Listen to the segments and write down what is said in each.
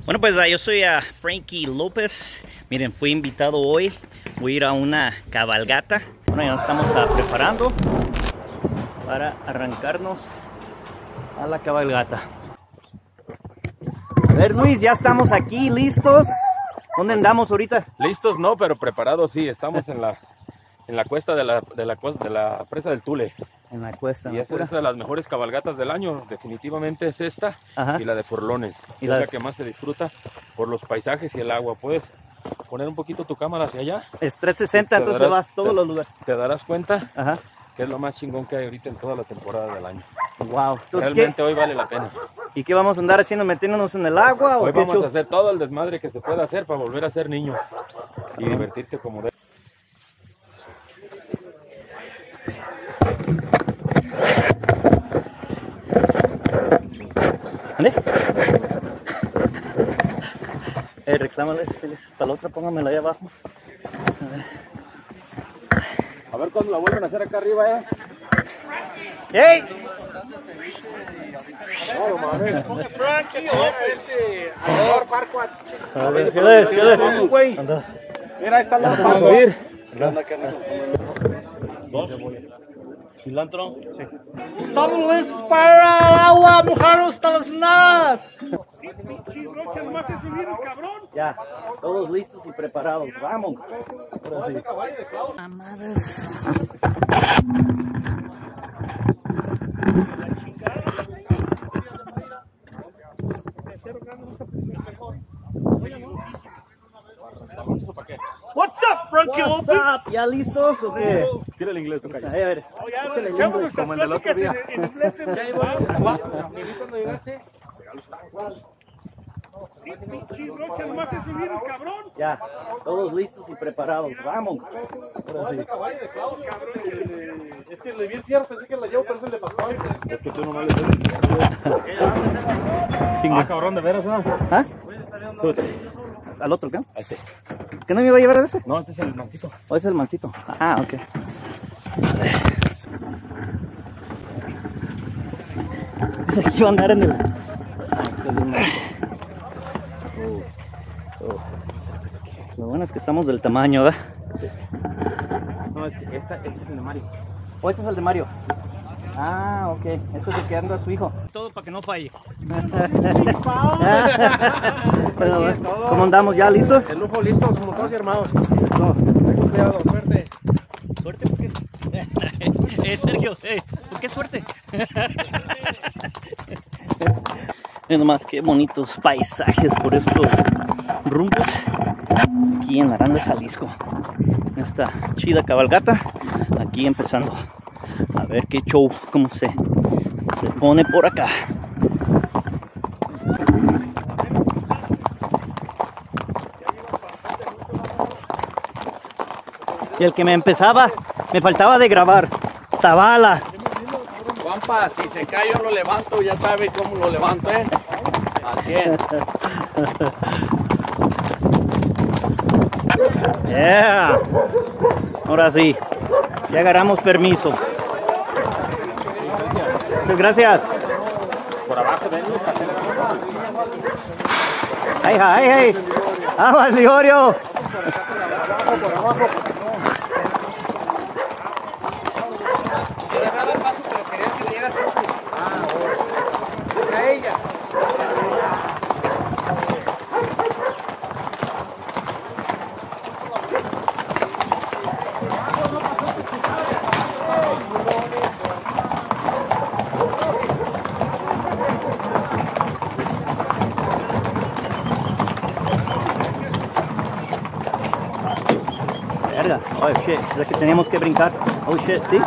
Bueno, pues yo soy Frankie López. Miren, fui invitado hoy. Voy a ir a una cabalgata. Bueno, ya nos estamos preparando para arrancarnos a la cabalgata. A ver, Luis, ya estamos aquí, listos. ¿Dónde andamos ahorita? Listos no, pero preparados sí. Estamos en la cuesta de la presa del Tule. En la cuesta. Y esa es de las mejores cabalgatas del año. Definitivamente es esta. Ajá. Y la de Forlones. Y es la que más se disfruta por los paisajes y el agua. Puedes poner un poquito tu cámara hacia allá. Es 360, entonces se va a todos los lugares. Te darás cuenta. Ajá. Que es lo más chingón que hay ahorita en toda la temporada del año. Wow. Entonces, realmente hoy vale la pena. ¿Y qué vamos a andar haciendo? ¿Metiéndonos en el agua? Hoy vamos a hacer todo el desmadre que se pueda hacer para volver a ser niños y divertirte como de... ¿Dónde? Reclámale, para la otra póngamela ahí abajo. A ver cuando la vuelven a hacer acá arriba, ¡Hey! Frankie, Mira, ahí está la cilantro. Sí. Estamos listos para el agua, mojarnos hasta las nadas. Ya, todos listos y preparados. Vamos. Ahora sí. What's up, Frankie López? ¿Ya listos o qué? Tira el inglés, toca. A ver. Como el del otro día. Ya, todos listos y preparados. Vamos. Ahora sí. Es que le vi el fierro, pensé que la llevo, pero es el de Pascual. Es que tú no me lo cabrón, de veras, ¿no? ¿Ah? ¿Al otro qué? Este. ¿Qué no me iba a llevar a ese? No, este es el mancito. ¿O es el mancito? Ah, ok. Dice que iba a andar en el... Lo bueno es que estamos del tamaño, ¿verdad? No, este es el de Mario. ¿O este es el de Mario? Ah, ok. Eso es de que anda su hijo. Todo para que no falle. Bueno, ¿cómo andamos? ¿Ya listos? El lujo listo, somos todos y armados. No. Cuidado, suerte. ¿Suerte por qué? Sergio, ¿por qué suerte? Miren nomás qué bonitos paisajes por estos rumbos aquí en Arandas, Jalisco. Esta chida cabalgata, aquí empezando a ver qué show, cómo se pone por acá. Y el que me faltaba de grabar, Zavala. Juanpa, si se cae yo lo levanto, ya sabe cómo lo levanto, Al 100. Yeah. Ahora sí, ya agarramos permiso. Muchas gracias. Por abajo, ven. ¡Ay! ¡Vamos, Ligorio! Por abajo. Ella. Verga, oh shit, es que teníamos que brincar. Oh shit, ¿sí?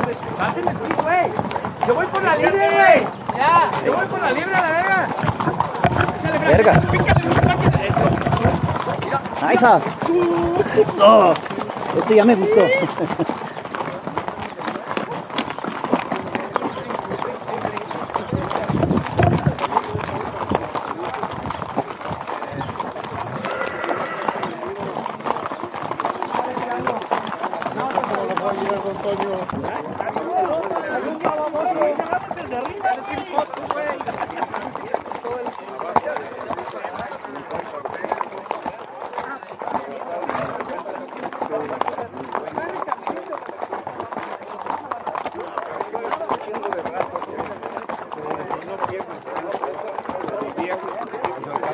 Yo voy por la libre, güey. Ya, yo voy por la libre a la verga. Verga. ¡Ay, hija! ¡Eso! Esto ya me gustó.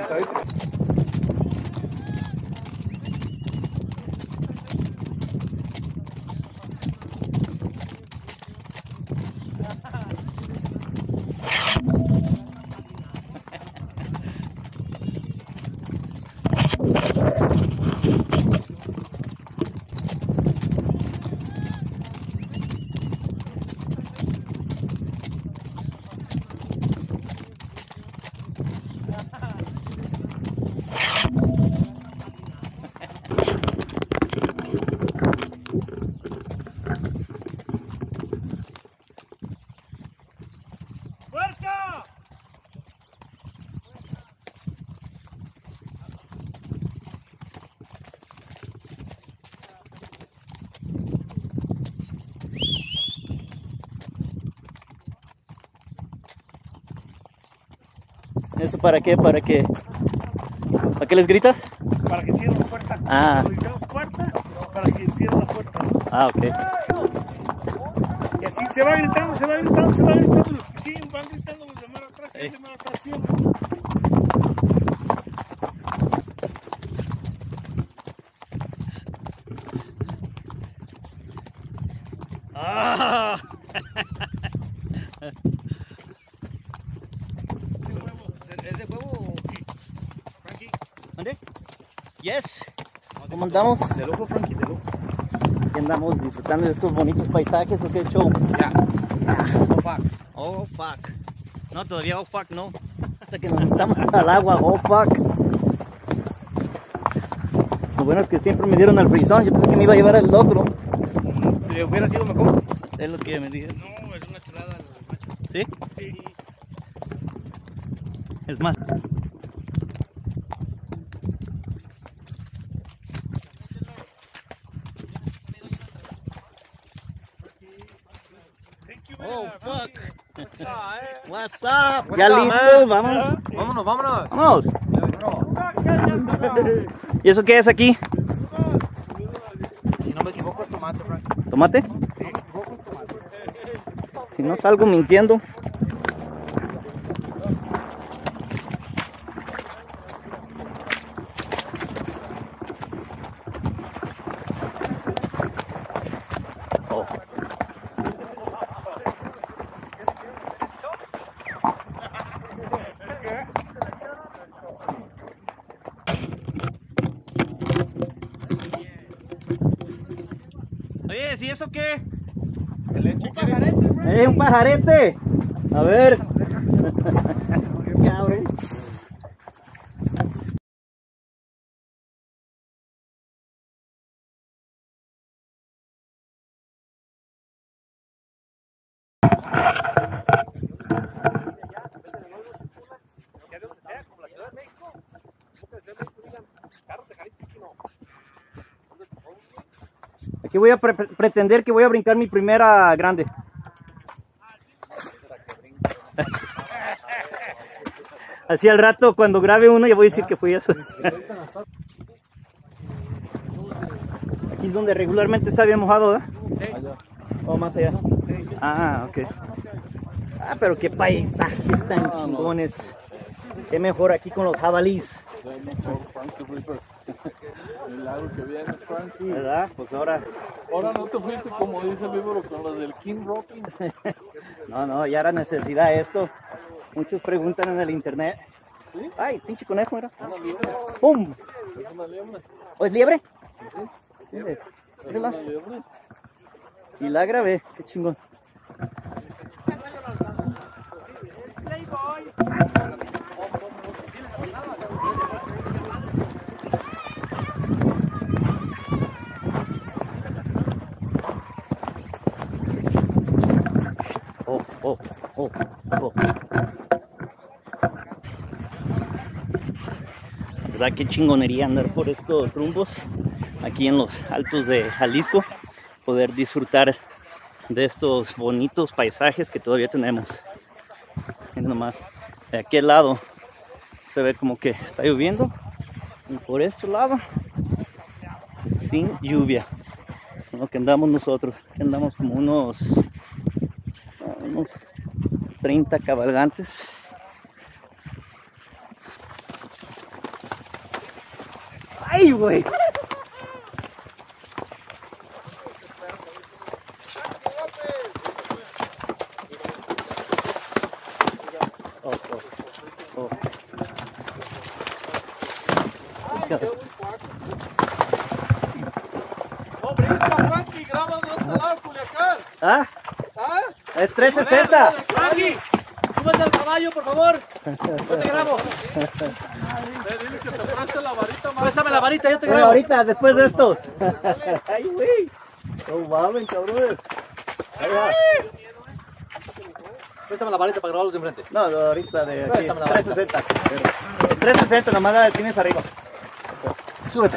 ¿Eso para qué? ¿Para qué? ¿Para qué les gritas? Para que cierren la puerta. Ah. Cuando gritamos puerta, para que cierren la puerta. Ah, ok. Y así se va gritando, se va gritando, se va gritando. Los que siguen van gritando, los de mar atrás, y los de mar atrás siempre. Ah. ¿Es de huevo? Sí. Frankie. ¿Dónde? Yes. ¿Cómo andamos? De lujo, Frankie, de lujo. Aquí andamos disfrutando de estos bonitos paisajes, ¿o qué show? Ya. Oh, fuck. Oh, fuck. No, todavía oh, fuck, no. Hasta que nos metamos al agua, oh, fuck. Lo bueno es que siempre me dieron al frisón, yo pensé que me iba a llevar el logro. ¿Le hubiera sido mejor? Es lo que me dijeron. No, es una chulada el macho. ¿Sí? Sí. Es más. Oh, fuck. What's up? Ya listo, vámonos. Vámonos, vámonos. Vámonos. ¿Y eso qué es aquí? Si no me equivoco, es tomate, Frankie. ¿Tomate? Si no salgo mintiendo. Oh. Oye, ¿y eso qué? Un pajarete. A ver. Cabrón. Aquí voy a pretender que voy a brincar mi primera grande. Así al rato cuando grabe uno ya voy a decir que fui eso. Aquí es donde regularmente está bien mojado, ¿verdad? O más allá. Ah, ok. Ah, pero qué paisajes tan chingones. Qué mejor aquí con los jabalís. El lago que viene, Frankie. ¿Verdad? Pues ahora no te fuiste como dice el libro con los del King Rocking. No, ya era necesidad esto. Muchos preguntan en el internet. ¿Sí? Ay, pinche conejo era. Una liebre. ¡Pum! Es una liebre. ¿O es liebre? Sí. Mire, Es mírala. una liebre. Sí la grabé, qué chingón. Oh. ¿Verdad qué chingonería andar por estos rumbos aquí en los altos de Jalisco? Poder disfrutar de estos bonitos paisajes que todavía tenemos. Miren nomás, de aquel lado se ve como que está lloviendo y por este lado sin lluvia. En lo que andamos nosotros, que andamos como unos 30 cabalgantes. ¡Ay, güey! No, brinca, Frankie, graba de este lado, Culiacán. ¿Ah? ¿Ah? Es 360. Frankie, súbete al caballo, por favor. Yo te grabo. Dile que te preste la varita más. Préstame la varita, yo te Bueno, grabo. ahorita, después de estos. ¡Ay, güey! No mames, cabrón. Ahí va. Préstame la varita para grabarlos de enfrente. No, ahorita de aquí. Préstame la varita. 360. 360, nomás la tienes arriba. Súbete.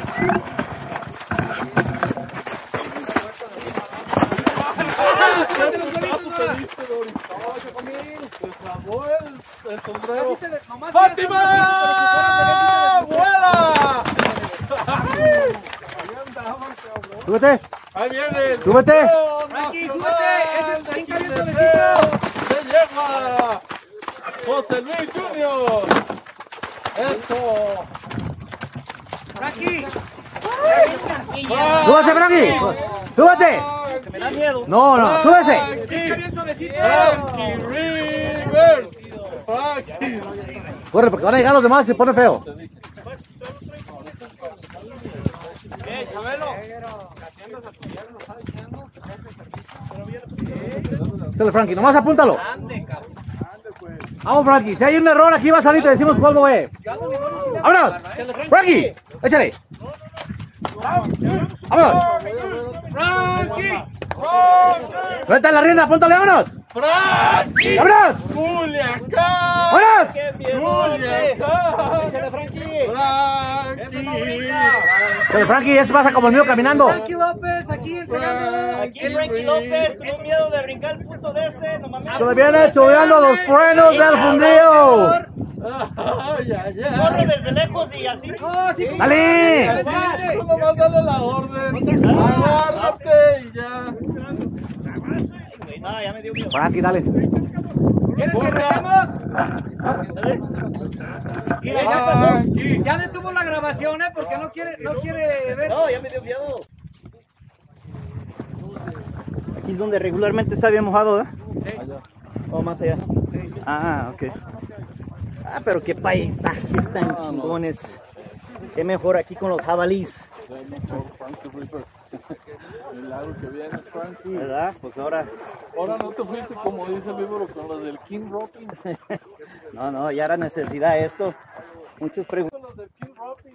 El sombrero. ¡Fátima! ¡Vuela! Súbete. Ahí viene. Súbete. Frankie, súbete. Ese es brinca bien Se lleva José Luis Junior. Eso. Frankie. ¡Súbete, Frankie! ¡Súbete! Me da miedo. No, no, súbese. Frankie Rivers. Frankie. Corre, porque van a llegar los demás y se pone feo. Dale, Frankie, nomás apúntalo. Vamos, Frankie, si hay un error aquí va a salir, te decimos cuál es. ¡Vámonos! ¡Frankie! ¡Échale! ¡Vámonos! Frankie. ¡Suelta la rienda, apúntale, vámonos! Frankie. ¡Vámonos! Culiacán. ¡Vámonos! Culiacán. Frankie! Frankie. Dale, Frankie, ya se pasa como el mío caminando. López, aquí entregando. Aquí Frankie López, con un miedo de brincar el punto de este. Nomás Se le viene chuleando los frenos del fundido. Ay, ay, ay. corre desde lejos y así. ¡Dale! ¿Cómo vas a darle la orden? Agárrate y ya. No, ya me dio miedo. Frankie, dale. ¿Quieres que regresemos? Frankie. Ya detuvo la grabación, porque no quiere ver. No, ya me dio miedo. Aquí es donde regularmente está bien mojado, ¿verdad? O más allá. Ah, ok. Ah, pero qué paisajes tan chingones. Qué mejor aquí con los jabalís. El lago que viene, Frankie. ¿Verdad? Pues ahora. Ahora no te fuiste como dice el libro con los del King Rocking. No, ya era necesidad esto. Muchos preguntan. Los del King Rocking.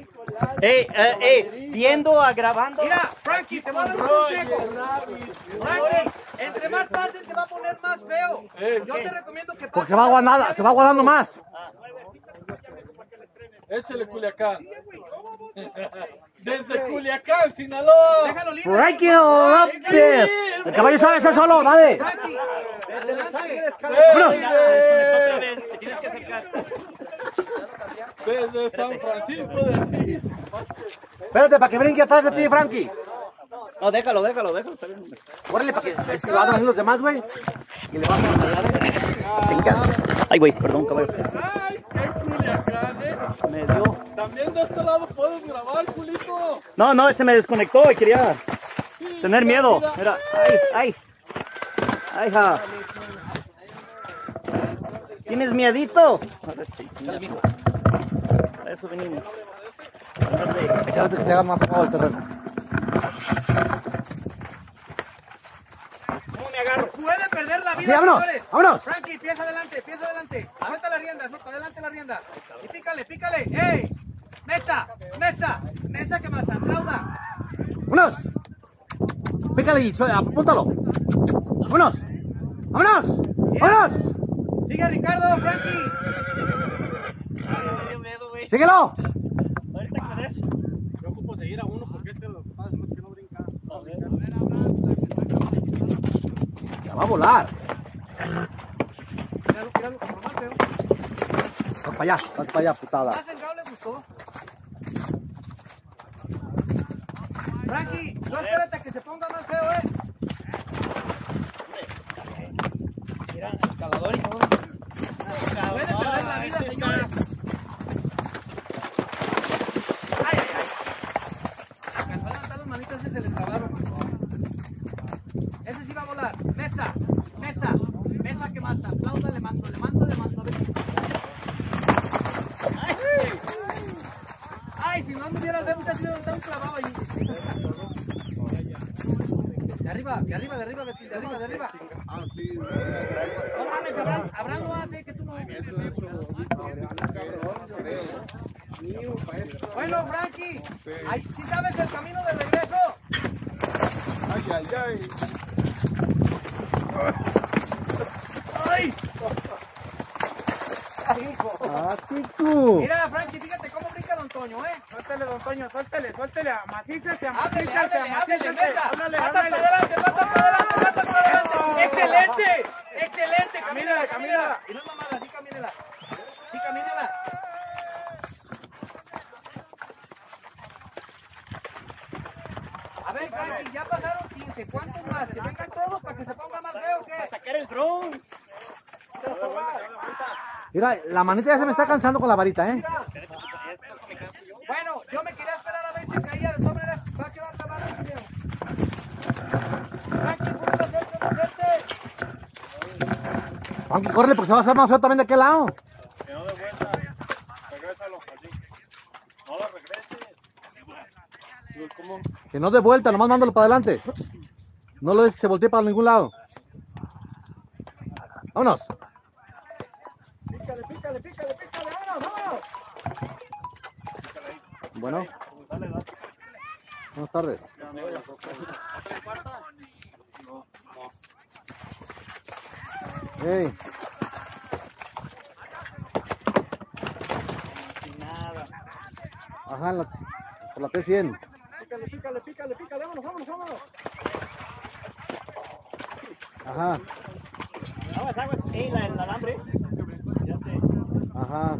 Viendo, grabando. Mira, Frankie, te voy a dar un consejo. Frankie, entre más pases se va a poner más feo. Yo te recomiendo que Porque se va aguardando más. Échale Culiacán. Desde Culiacán, Sinaloa. déjalo libre. Frankie López. El caballo sabe hacer solo, dale. Frankie, adelante. ¡Vámonos! Te tienes que acercar. Desde San Francisco de Asís. Espérate para que brinque atrás de ti, Frankie. No, déjalo. Está bien. Órale, para que es que van a venir los demás, güey. Y le vas a batallar. Ay, güey, perdón, caballo. Ay, qué Culiacán, Me dio. También de este lado puedes grabar, Culito. No, se me desconectó y quería tener miedo. Mira, ay, ja. ¿Tienes miedito? A ver, sí. Para eso venimos. Échate que te hagan más cómodo el terreno. ¿Cómo me agarro? Puede perder la Sí, vida. vámonos, señores. vámonos. Frankie, pieza adelante. Suelta la rienda, suelta adelante la rienda. Y pícale. ¡Ey! Mesa que más aplauda. ¡Vámonos! Pícale y apúntalo. ¡Vámonos! Sigue Ricardo, Frankie. Me dio miedo, güey. ¡Síguelo! Ahorita con eso. Yo ocupo seguir a uno porque este lo que pasa es que no brinca. Ya va a volar. Míralo, como más feo. Vas para allá, putada. Más delgado le gustó. Frankie, no espérate a que se ponga más feo, Mira, escalador y todo. Puede perder la vida, señores. Ay. Ay, si no anduvieras, vemos así donde está un clavado ahí. De arriba, Betín, de arriba. No mames, Abraham lo hace, que tú no. Bueno, Frankie, ¿sí sabes el camino de regreso? ¡Ay! Mira, Frankie, fíjate cómo brinca Don Toño, ¿eh? Suéltale, don Toño, suéltale, amacícese, Háblale, pata para adelante. Excelente, camínala. Y no es mamada, sí camínala. A ver, Frankie, ya pasaron 15, ¿cuántos más? Que vengan todos para que se ponga más feo, ¿o qué? Para sacar el dron. Mira, la manita ya se me está cansando con la varita, ¿eh? Bueno, yo me quería esperar a ver si caía, de todas maneras va a quedar acabado el video. Frankie, córrele porque se va a hacer más feo también de aquel lado. Que no de vuelta. Regrésalo, así. No lo regreses. ¿Cómo? Que no de vuelta, nomás mándalo para adelante. No lo dejes que se voltee para ningún lado. Vámonos. Pícale, vámonos. Bueno. Buenas tardes. Hey. Ajá, por la P100. Pícale, vámonos. Ajá. El alambre. Ajá.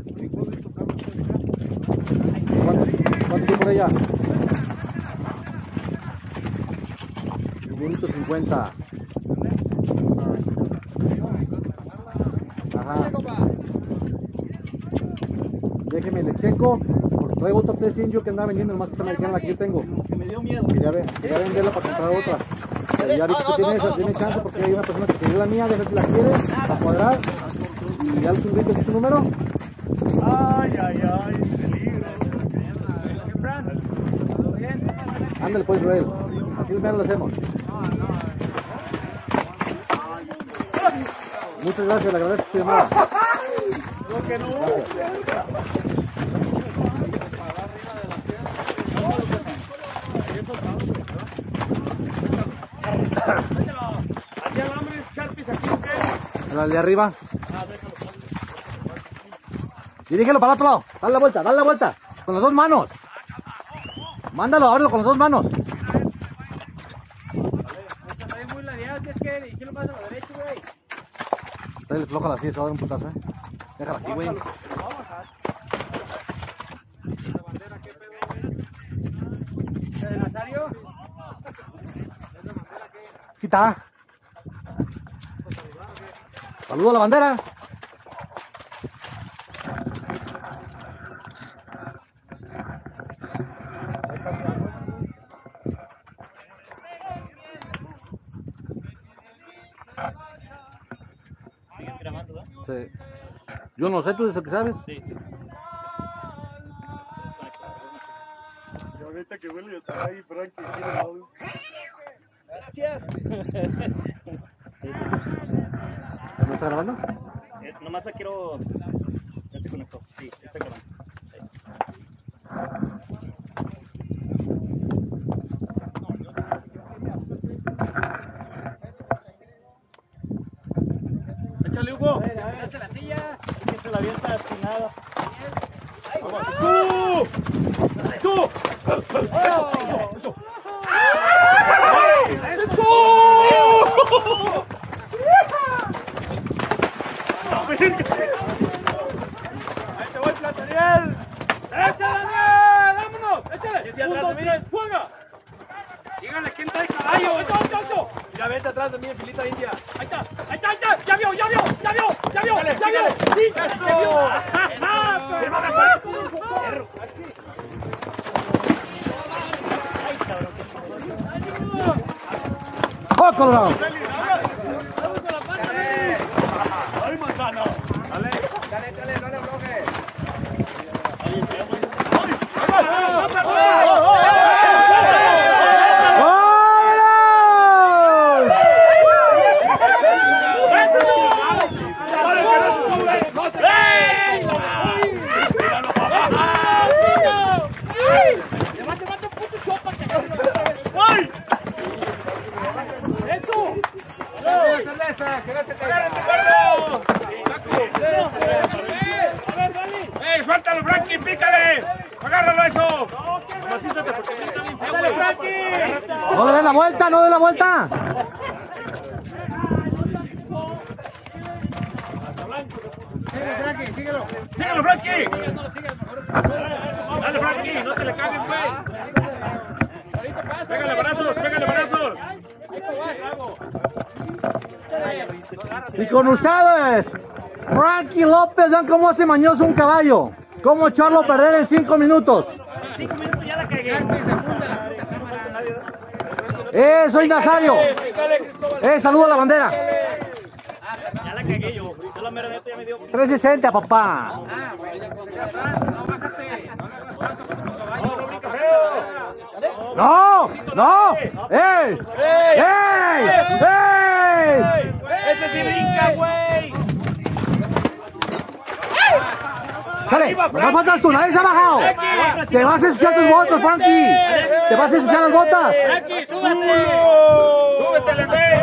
¿Cuánto tiempo por allá? 1:50. Ajá. Déjeme le checo, porque traigo otra T100 yo que andaba vendiendo, nomás que esa americana la que yo tengo. Me dio miedo. Quería venderla para comprar otra. Pero ya vi que tiene esa, tiene chance porque hay una persona que pidió la mía, déjame si la quiere, para cuadrar. Y ya el grito es su número. Ándale pues, Joel. Así lo hacemos. Muchas gracias, le agradezco su llamada. La de arriba. Dirígelo para el otro lado. Dale la vuelta. Con las dos manos. Mándalo, ábrelo con las dos manos. Está muy ladeado, tienes que dirigirlo más a la derecha, güey. Dale, flójala así, se va a dar un putazo, Déjala aquí, güey. ¿De Nazario? Quita. Saludo a la bandera. Sí. Yo no sé, tú eres el que sabes. Sí. Y ahorita que vuelve a estar ahí, Frankie. Gracias. ¿No está grabando? Nomás la quiero... Ya se conectó. Sí, está grabando. Échale, Hugo. Date la silla. Que se la avienta sin nada. ¡Tú! Ahí te voy, Plataniel. ¡Ese, Daniel! ¡Vámonos! ¡Échale! Hacia atrás de mí. ¡Juega! Dígale quién trae caballo. ¡Eso! Mira, vente atrás de mí en filita india. Ahí está. ¡Ya vio! ¡Sí! ¡Eso! ¡Se va a meter con un perro! ¡Oh, Colorado! ¡Ay, manzana! Dale, no le aflojes. ¡Ay! la vuelta, no de la vuelta. Síguelo, Frankie. Dale, Frankie, no te le cagues, güey. Pégale brazos, pégale brazos. Y con ustedes, Frankie López, vean cómo hace mañoso un caballo. Cómo echarlo a perder en 5 minutos. 5 minutos ya la cagué. Soy Nazario. Saludo a la bandera. Ya la cagué yo. Yo la mera neta ya me dio. 360, papá. No, no. ¡Ey! ¡Ey! ¡Ey! ¡Ese sí brinca, güey! ¡Sale! ¡No faltas tú! ¡Nadie se ha bajado! ¡Te vas a ensuciar tus botas, Frankie! ¡Te vas a ensuciar las botas! ¡Frankie, súbete! ¡Súbete, güey!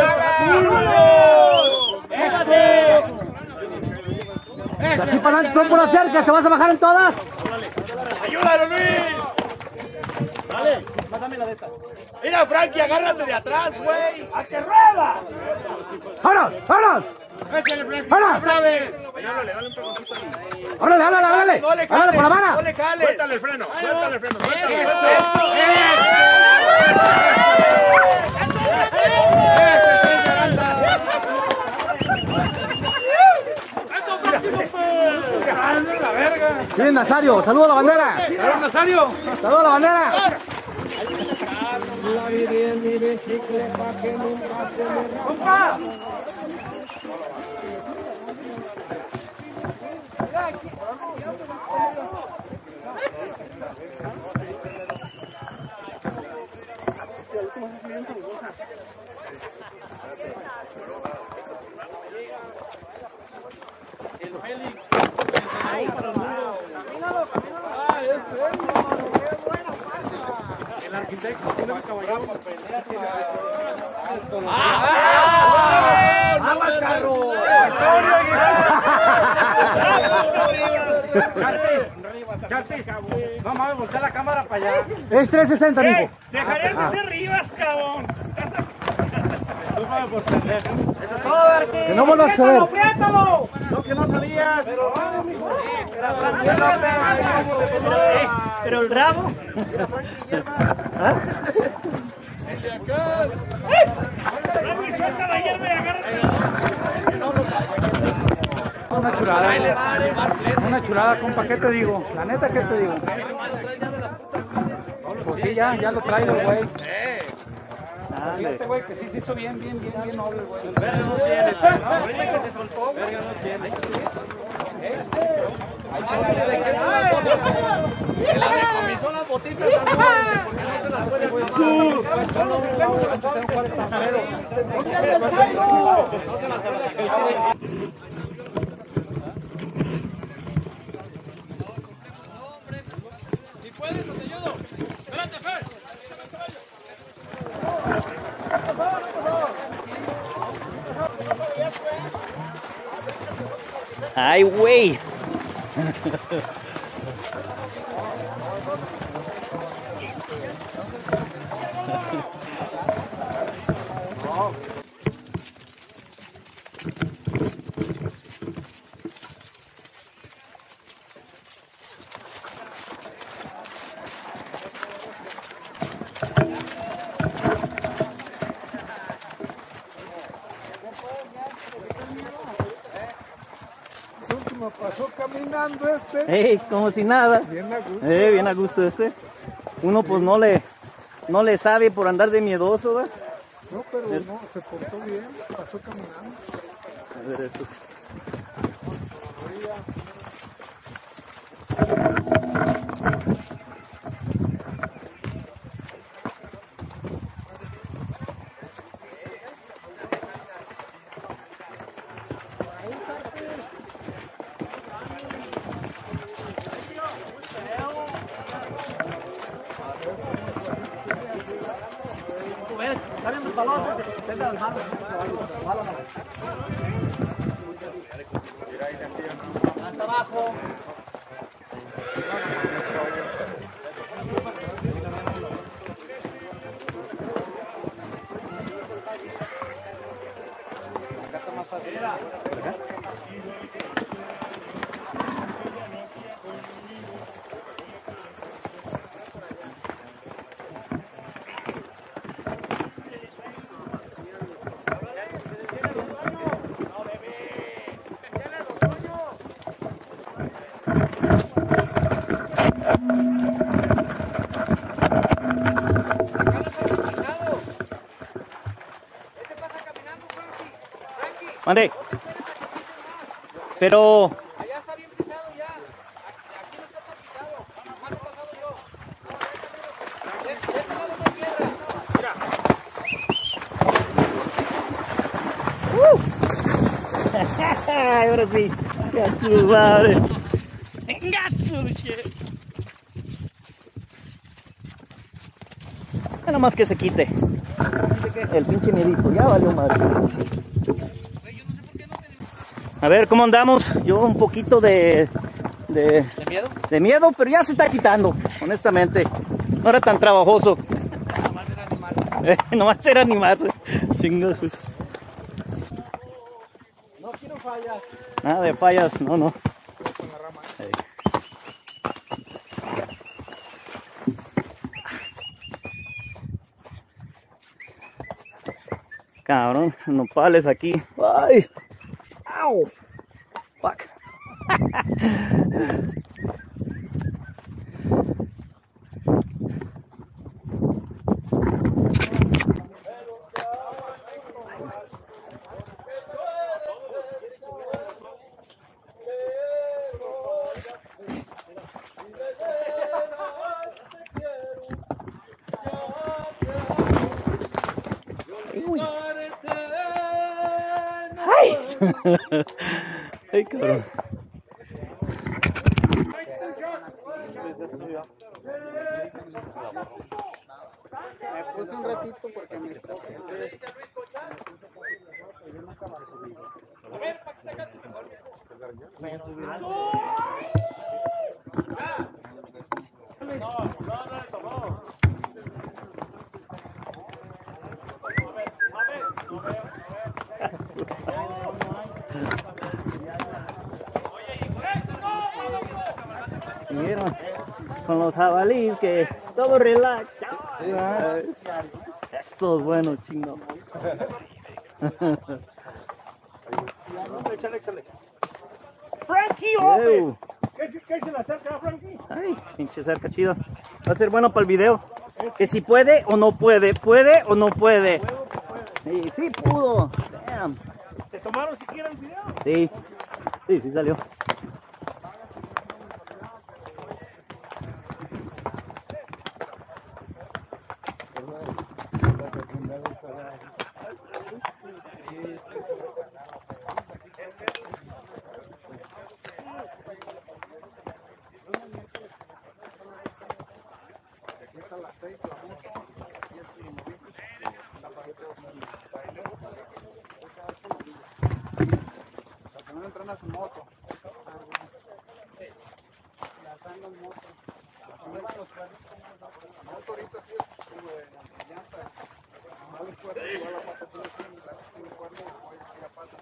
De aquí para adelante son por las cercas, ¿te vas a bajar en todas? ¡Ayúdalo, Luis! Dale, mándame la de esta. Mira, Frankie, agárrate de atrás, güey. ¡A que rueda! ¡Vámonos! ¡Vámonos! ¡Vámonos! ¡Órale, órale, órale! ¡Órale por la mano! ¡No le jales! ¡Suéltale el freno! ¡Suéltale el freno! ¡Suéltale! Bien, Nazario, saludo a la bandera. ¡Saludos, Nazario! Saludo a la bandera. ¡Compa! El arquitecto tiene un caballero por pelear. ¡Ah, charro! Charpis, vamos a voltear la cámara para allá. Es 360, mijo. Dejarías de ser Rivas, cabrón. Eso es todo, Arqui. Que no vuelvas a suceder. ¡Apriétalo! Lo que no sabías. Pero el rabo. Una chulada, compa, ¿qué te digo? La neta, ¿qué te digo? Pues sí, ya lo traigo, güey. Fíjate, güey, que sí se hizo bien noble, güey. Verga no tiene, ahorita que se soltó, verga no tiene. Se la decomisó las botitas, porque no se las puede si puedes, te ayudo. Espérate, Fer. Ay, güey. Pasó caminando este. Como si nada. Bien a gusto. Bien a gusto este. Uno pues no le sabe por andar de miedoso, ¿verdad? No, pero no, se portó bien, pasó caminando. A ver eso. Hasta abajo. Pero Allá está bien pisado ya. Aquí no está tan pisado. Más he pasado yo. De este lado no hay piedra. Mira. ahora sí. Ya su madre. Venga, su shit. Nada más que se quite. El pinche miedito. Ya valió madre. A ver, ¿cómo andamos? Yo un poquito de miedo? De miedo, pero ya se está quitando, honestamente. No era tan trabajoso. Nomás era animal. Nomás era animarse. Chingados. No quiero fallas. Nada de fallas, no, no. Ahí. Cabrón, nopales aquí. ¡Ay! ¡Au! Fuck. ¡Ay! ¡Ay, cabrón! Me puse un ratito porque me Vieron con los jabalíes que todo relax. Eso es bueno, chingo. Échale, échale. Frankie, hombre. ¿Qué se le acerca a Frankie? Ay, pinche cerca chido. Va a ser bueno para el video. Que si puede o no puede. ¿Puede o no puede? Sí, sí pudo. Damn. ¿Te tomaron siquiera el video? Sí. Sí, sí salió. no entran a su moto. Lanzando en moto. Moto ahorita sí es llanta. No les puede igual la pata, solo tiene el cuerno y la pata.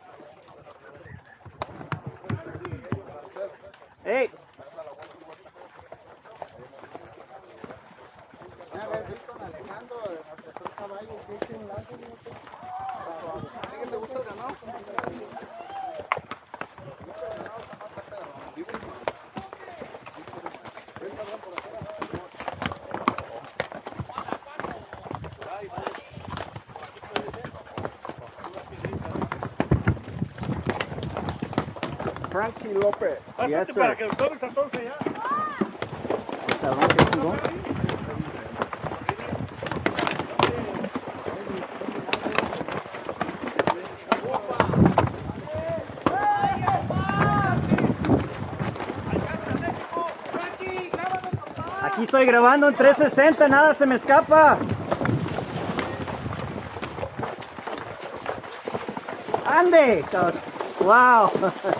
¡Ey! Ya ves, visto a Alejandro, hasta el caballo, que hice un lazo, ¿qué te gusta el ganado? Frankie López. Pásate para que los tomes a todos allá. Cabrón, qué chingón. Aquí estoy grabando en 360, nada se me escapa. ¡Ande! ¡Wow!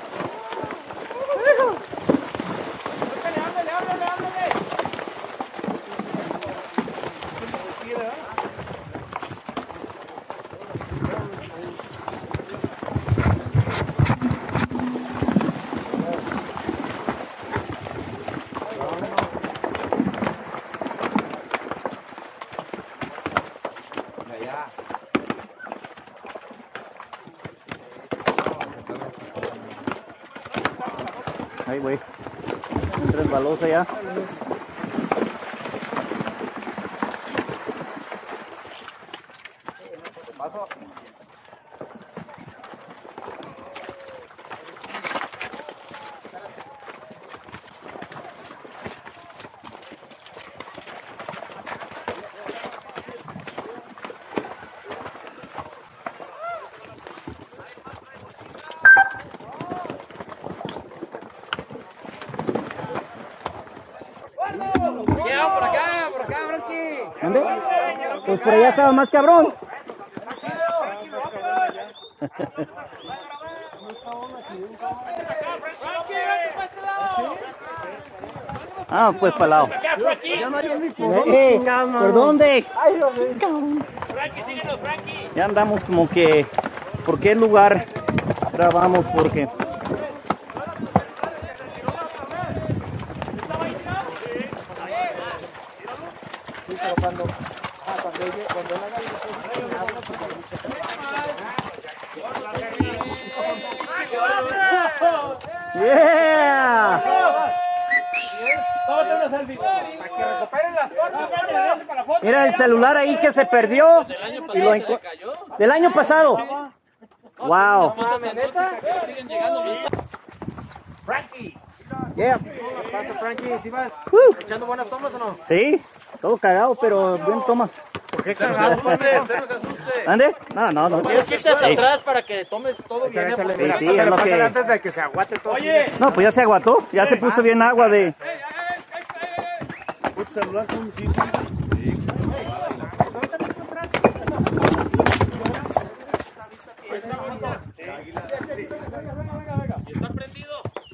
Ahí, güey. Un resbaloso ya. Ya, por acá, Frankie. ¿Dónde? Pues por allá estaba más cabrón. Ah, pues para el lado. ¿Por dónde? Ya andamos como que... ¿Por qué lugar grabamos? Porque... ¡Yeah! Mira el celular ahí que se perdió. Y lo del año pasado. Wow. Frankie. Yeah. ¿Qué pasa, Frankie? ¿Sí vas echando buenas tomas o no? Sí, todo cagado, pero bien tomas. ¿Por qué cagado? Usted no se asuste. ¿Ande? No. Tienes que irte hasta atrás para que tomes todo bien. Sí, es lo que... Antes de que se aguate todo. Oye, No, pues ya se aguató. Ya se puso bien agua de... ¿tu celular con sí? ¿Está prendido?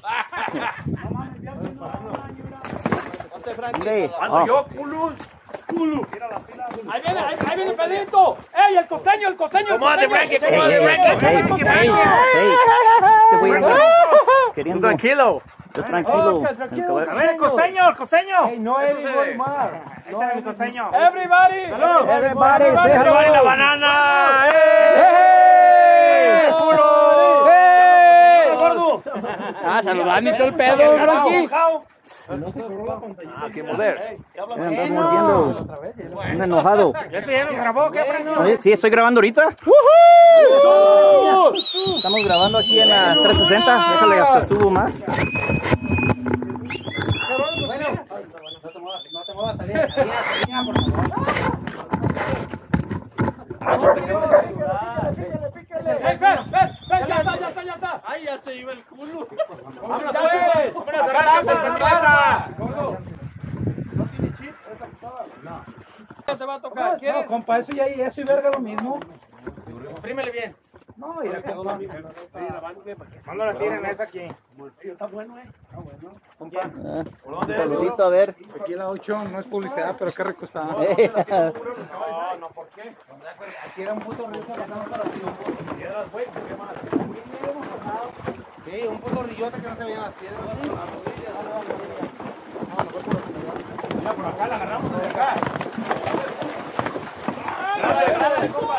Sí. Ando yo, culo. Ahí viene Pedrito. ¡Ey, el costeño! ¡Cómate, Frankie! ¡Cómate, Frankie! Este güey anda queriendo... Tranquilo. Yo tranquilo. A ver, el costeño. Hey, no everybody más. Échale mi costeño. ¡Everybody! Everybody, say hello. La banana. ¡Ey! ¡Puro! ¡Ey! ¡Gordo! Ah, saludando y todo el pedo, Frankie. Ah, qué moder. Andas mordiendo. Anda enojado. ¿Este ya nos grabó? ¿Qué aprendió? Oye, sí, estoy grabando ahorita. Estamos grabando aquí en la 360. Déjale hasta subo más. No te muevas, Talía, por favor. Ya está. Ay, ya se iba el culo. ¡Habla, pues! ¿Qué te va a tocar? ¿Quieres? Compa, eso ya y verga lo mismo. Exprímele bien. No, mira, compa. No la tienen esa aquí. Está bueno, Está bueno. Un saludito, a ver. Aquí la 8 no es publicidad, pero qué rico está. No, ¿por qué? Aquí era un puto río que pasamos para ti. Sí, un puto rillote que no se veían las piedras. Mira, por acá la agarramos de acá. Dale, compa.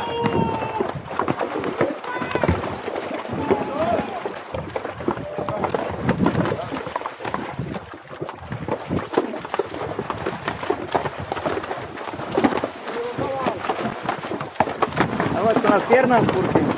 Aguas con las piernas porque...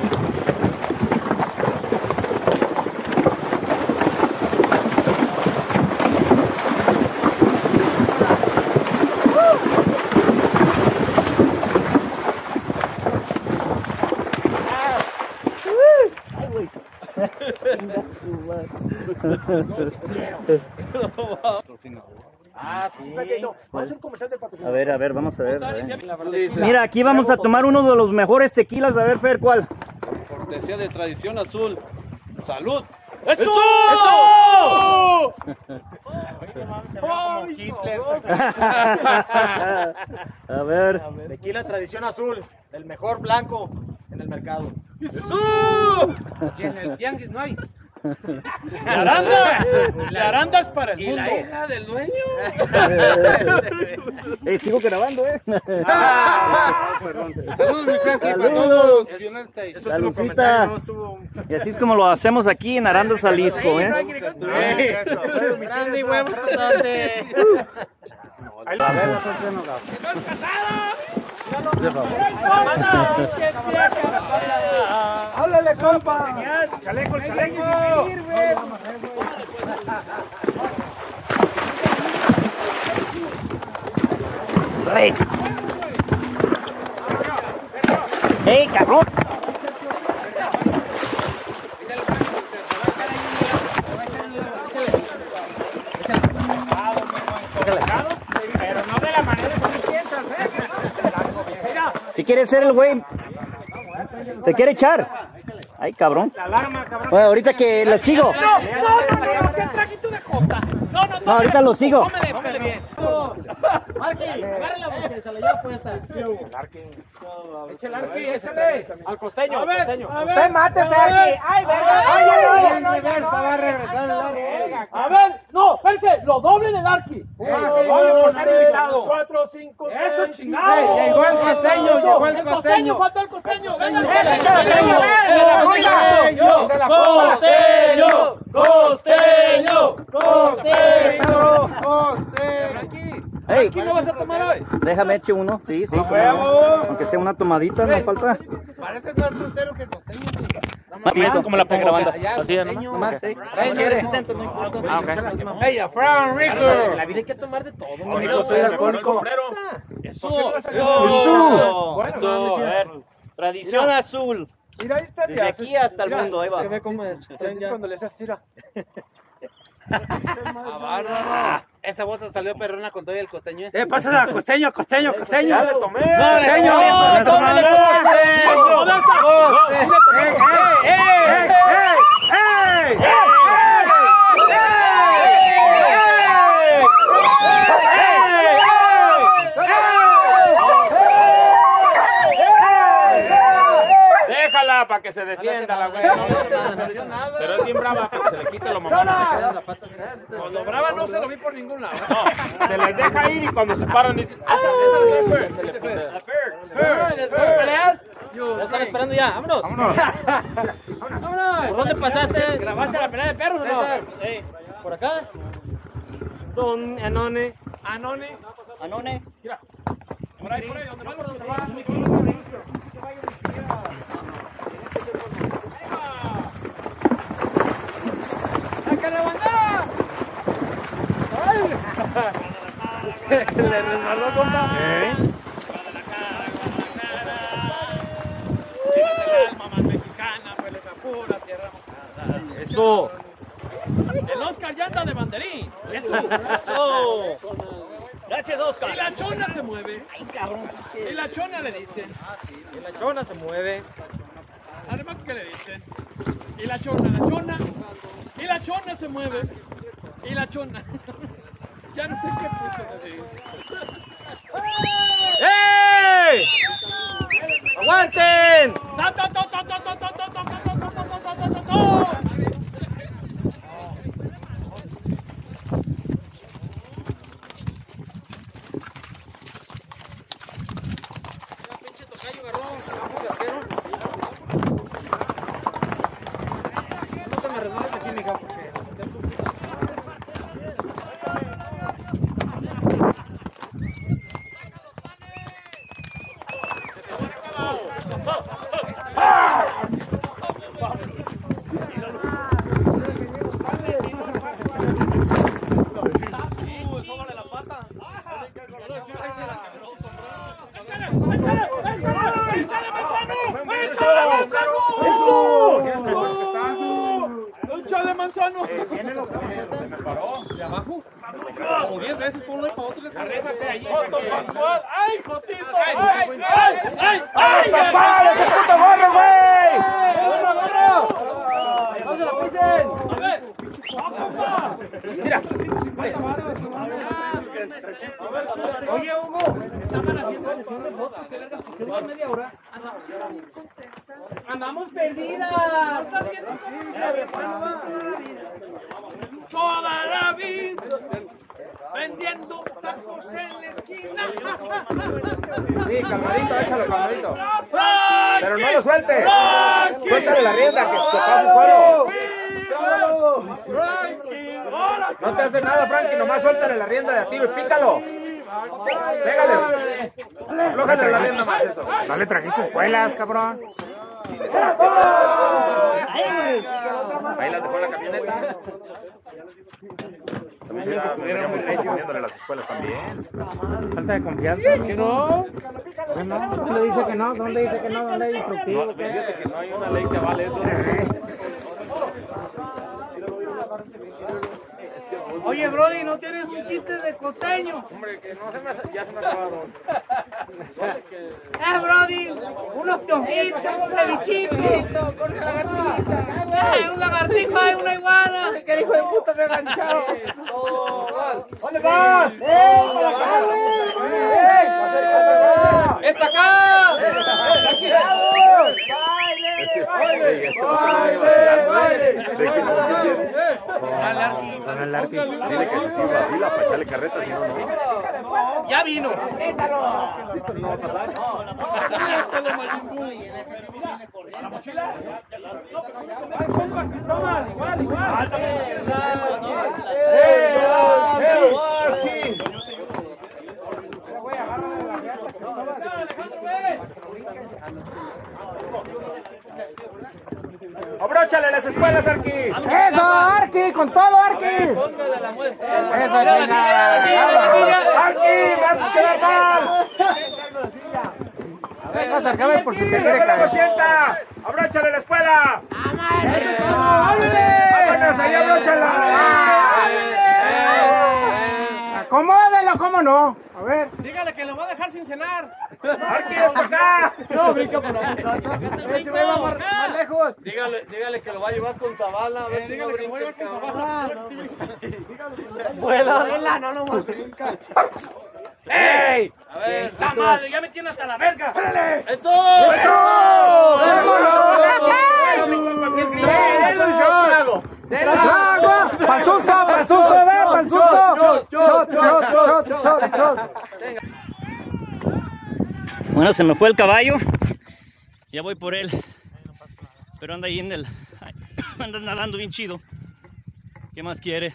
Ah, sí, Vamos a hacer un comercial de patrocinador. A ver, vamos a ver. Mira, aquí vamos a tomar uno de los mejores tequilas. A ver, Fer, ¿cuál? Cortesía de Tradición Azul. ¡Salud! ¡Eso! ¡Eso! Como Hitler. A ver. Tequila Tradición Azul, el mejor blanco en el mercado. Y en el tianguis no hay. ¡Arandas para el ¿Y mundo! la hija del dueño? Sigo grabando, Perdón. Saludos, mi Frankie, para todos los United States. Saludcita. Y así es como lo hacemos aquí en Arandas, Jalisco, Grande y buen pasote. A ver, nosotros nos damos. ¡Háblale, compa! ¡Chaleco, el chaleco! ¡Ey, cabrón! Échale. Pero no de la manera que tú piensas, Mira. Si quiere ser el güey, se quiere echar. Ay, cabrón. La alarma, cabrón. Bueno, ahorita que le sigo. No, ¿qué trajiste de jota? No, ahorita lo sigo. Tómele bien. Marqui, agarre la boca, se la lleva puesta. Échale, Arqui, échale. Al costeño, al costeño. Usted mátese, Arqui. Ay, verga. Va a regresar el largo. A ver, no, espérense, lo doble del Arqui. Doble por ser invitado. 4, 5, 6. Eso, chingado. Llegó el costeño, llegó el costeño. Falta el costeño. Venga, Hey, ¿Quién lo vas a tomar hoy? déjame eche uno, sí, aunque sea una tomadita, no falta. Parece más frutero que costeño. Más como la pongo grabando. Así es, ¿no? Nomás, Hey, Fran Rico. La vida hay que tomar de todo. Yo soy alcohólico. Eso. Eso. A ver, tradición azul. Mira, ahí está. Desde aquí hasta el mundo, ahí va. Se ve como cuando le haces tira. Esa bota salió perrona con todo el costeño. Pásala, costeño. Ya le tomé. ¡Costeño! Déjala para que se defienda la güey. Pero es bien brava, que se le quite lo mamona. Cuando brava no se lo vi por ningún lado. No, se les deja ir y cuando se paran dicen, Ya están esperando ya, vámonos. ¿Por dónde pasaste? ¿Grabaste la pelea de perros o no? ¿Por acá? Anone. Anone. Por ahí, donde vamos, ¡saca la bandera! ¡Ay! Le resbaló, compa. Eso. El Oscar ya anda de banderín. Eso. Gracias, Oscar. Y la chona se mueve. Ay, cabrón. Y la chona le dicen. Y la chona se mueve. Además, ¿qué le dicen? Y la chona. Y la chona se mueve. Y la chona. Ya no sé qué puso decir. ¡Ey! ¡Aguanten! ¡Échale, Manzano! ¿De abajo? Como 10 veces por un lado para otro. Arréjate ahí. ¡Ay, Josito! ¡Ay, papá! ¡Ese puto gorro, güey! ¡No se la pisen! A ver. Mira. Oye, Hugo. Estaban haciendo el fotos. Porque media hora. Andamos perdidas. ¿Estás viendo cómo se ve? Toda la vida vendiendo tacos en la esquina. sí, calmadito, échalo, calmadito. Pero no lo sueltes. Suéltale la rienda, que pase solo. No te hace nada, Frankie, nomás suéltale la rienda de activo y pícalo. Pégale. Aflójale la rienda más eso. No le trajiste espuelas, cabrón. Ahí las dejó en la camioneta. También poniéndole las espuelas también. Falta de confianza. ¿Que no? ¿Dónde dice que no? ¿Dónde dice que no? ¿Dónde hay instructivo? No, fíjate que no hay una ley que avale eso. Oye, Brody, ¿no tienes un chiste de costeño? Hombre, que no se me... Ya se me acabaron. Brody, unos piojitos, un cevichito. Con una lagartijita. Un lagartijo y una iguana. ¿Qué hijo de puta me ha enganchado? ¿Dónde vas? ¡Para acá, güey! ¡Está acá! Dile que si vacila para echarle carreta, si no, no. Ya vino. Sí, pero no va a pasar. ¿La mochila? Igual. ¡Abróchale las espuelas, Arqui! ¡Eso, Arqui! ¡Con todo, Arqui! ¡Eso, chingada! ¡Arqui! ¡Me haces quedar mal! A ver, acércame por si se quiere caer. ¡Sienta! ¡Abróchale la espuela! ¡Vámonos ahí, abróchala! ¡Acomódelo, cómo no! A ver. Dígale que lo va a dejar sin cenar. ¡Arqui, es para acá! No, brinca por la musata. Ese va más lejos. Dígale que lo va a llevar con Zavala. A ver si no brinca el cabrón. Vuela, no va a brincar. ¡Ey! A ver, la madre, ya me tiene hasta la verga. ¡Eso! ¡Agua! ¡Pa'l susto, pa'l susto! ¡Shot! Bueno, se me fue el caballo. Ya voy por él. Pero anda ahí anda nadando bien chido. ¿Qué más quiere?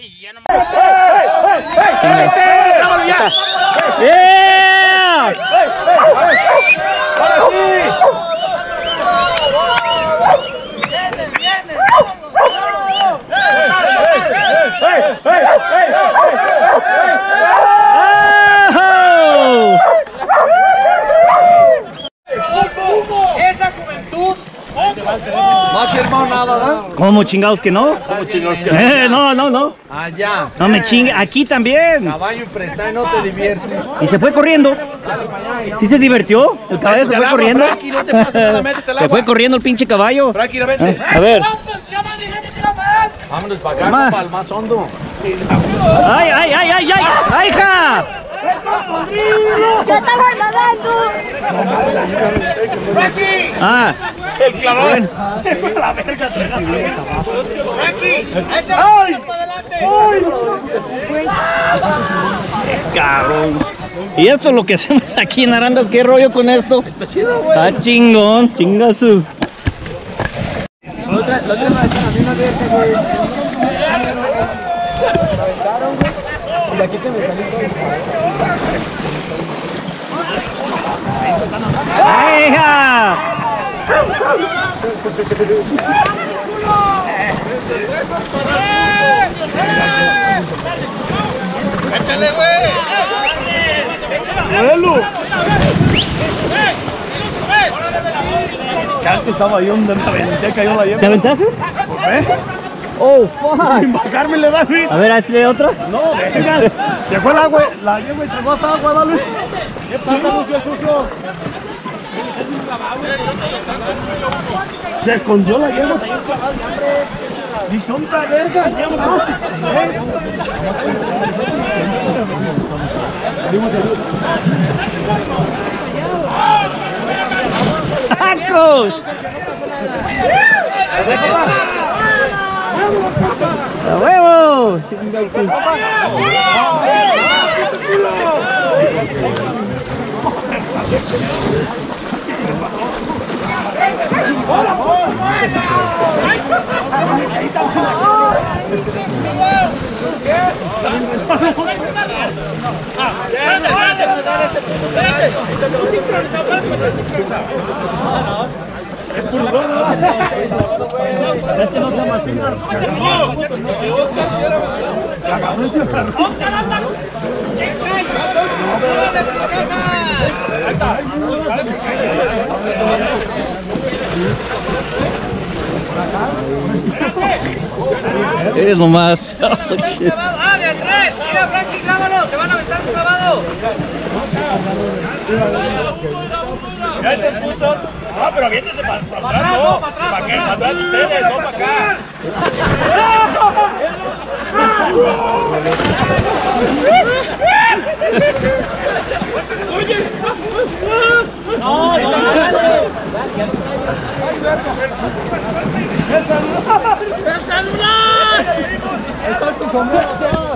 Esa juventud. Más hermano nada, ¿verdad? ¿Cómo chingados que no? ¿Cómo chingados que no? No. Allá. No me chingue. Aquí también. Caballo prestado y no te diviertes. Y se fue corriendo. ¿Sí se divirtió? El caballo se fue corriendo. Se fue corriendo el pinche caballo. A ver. Vámonos para acá, para el más hondo. ¡Ay, hija! ¡Ya estamos nadando! Ah, El clavón. La verga. ¡Ay! cabrón. Y esto es lo que hacemos aquí en Arandas. ¿Qué rollo con esto? Está chido, güey. Está chingón, chingazo. ¡Ay, hija! ¡Échale, güey! Ya que estaba ahí donde me aventé, cayó la yema. ¿Te aventaste? ¿Eh? Oh, fuck. Sin bajarme le da, Luis. A ver, hazle otra. No, venga. Se fue el agua, la yema y tragó hasta agua, dale. ¿Qué pasa, Lucio, el sucio? Se escondió la yema. ¡Y son verga! ¡Tacos! ¡A huevo! Este no se amacina. Es nomás. ¡Ah, de 3! ¡Mira, Frankie, grábalo! ¡Se van a aventar un clavado! Ah, pero aviéntese para atrás, no. ¿Para qué? Para atrás ustedes, no para acá. ¡No, no! ¡El celular! ¡Está tu comercio!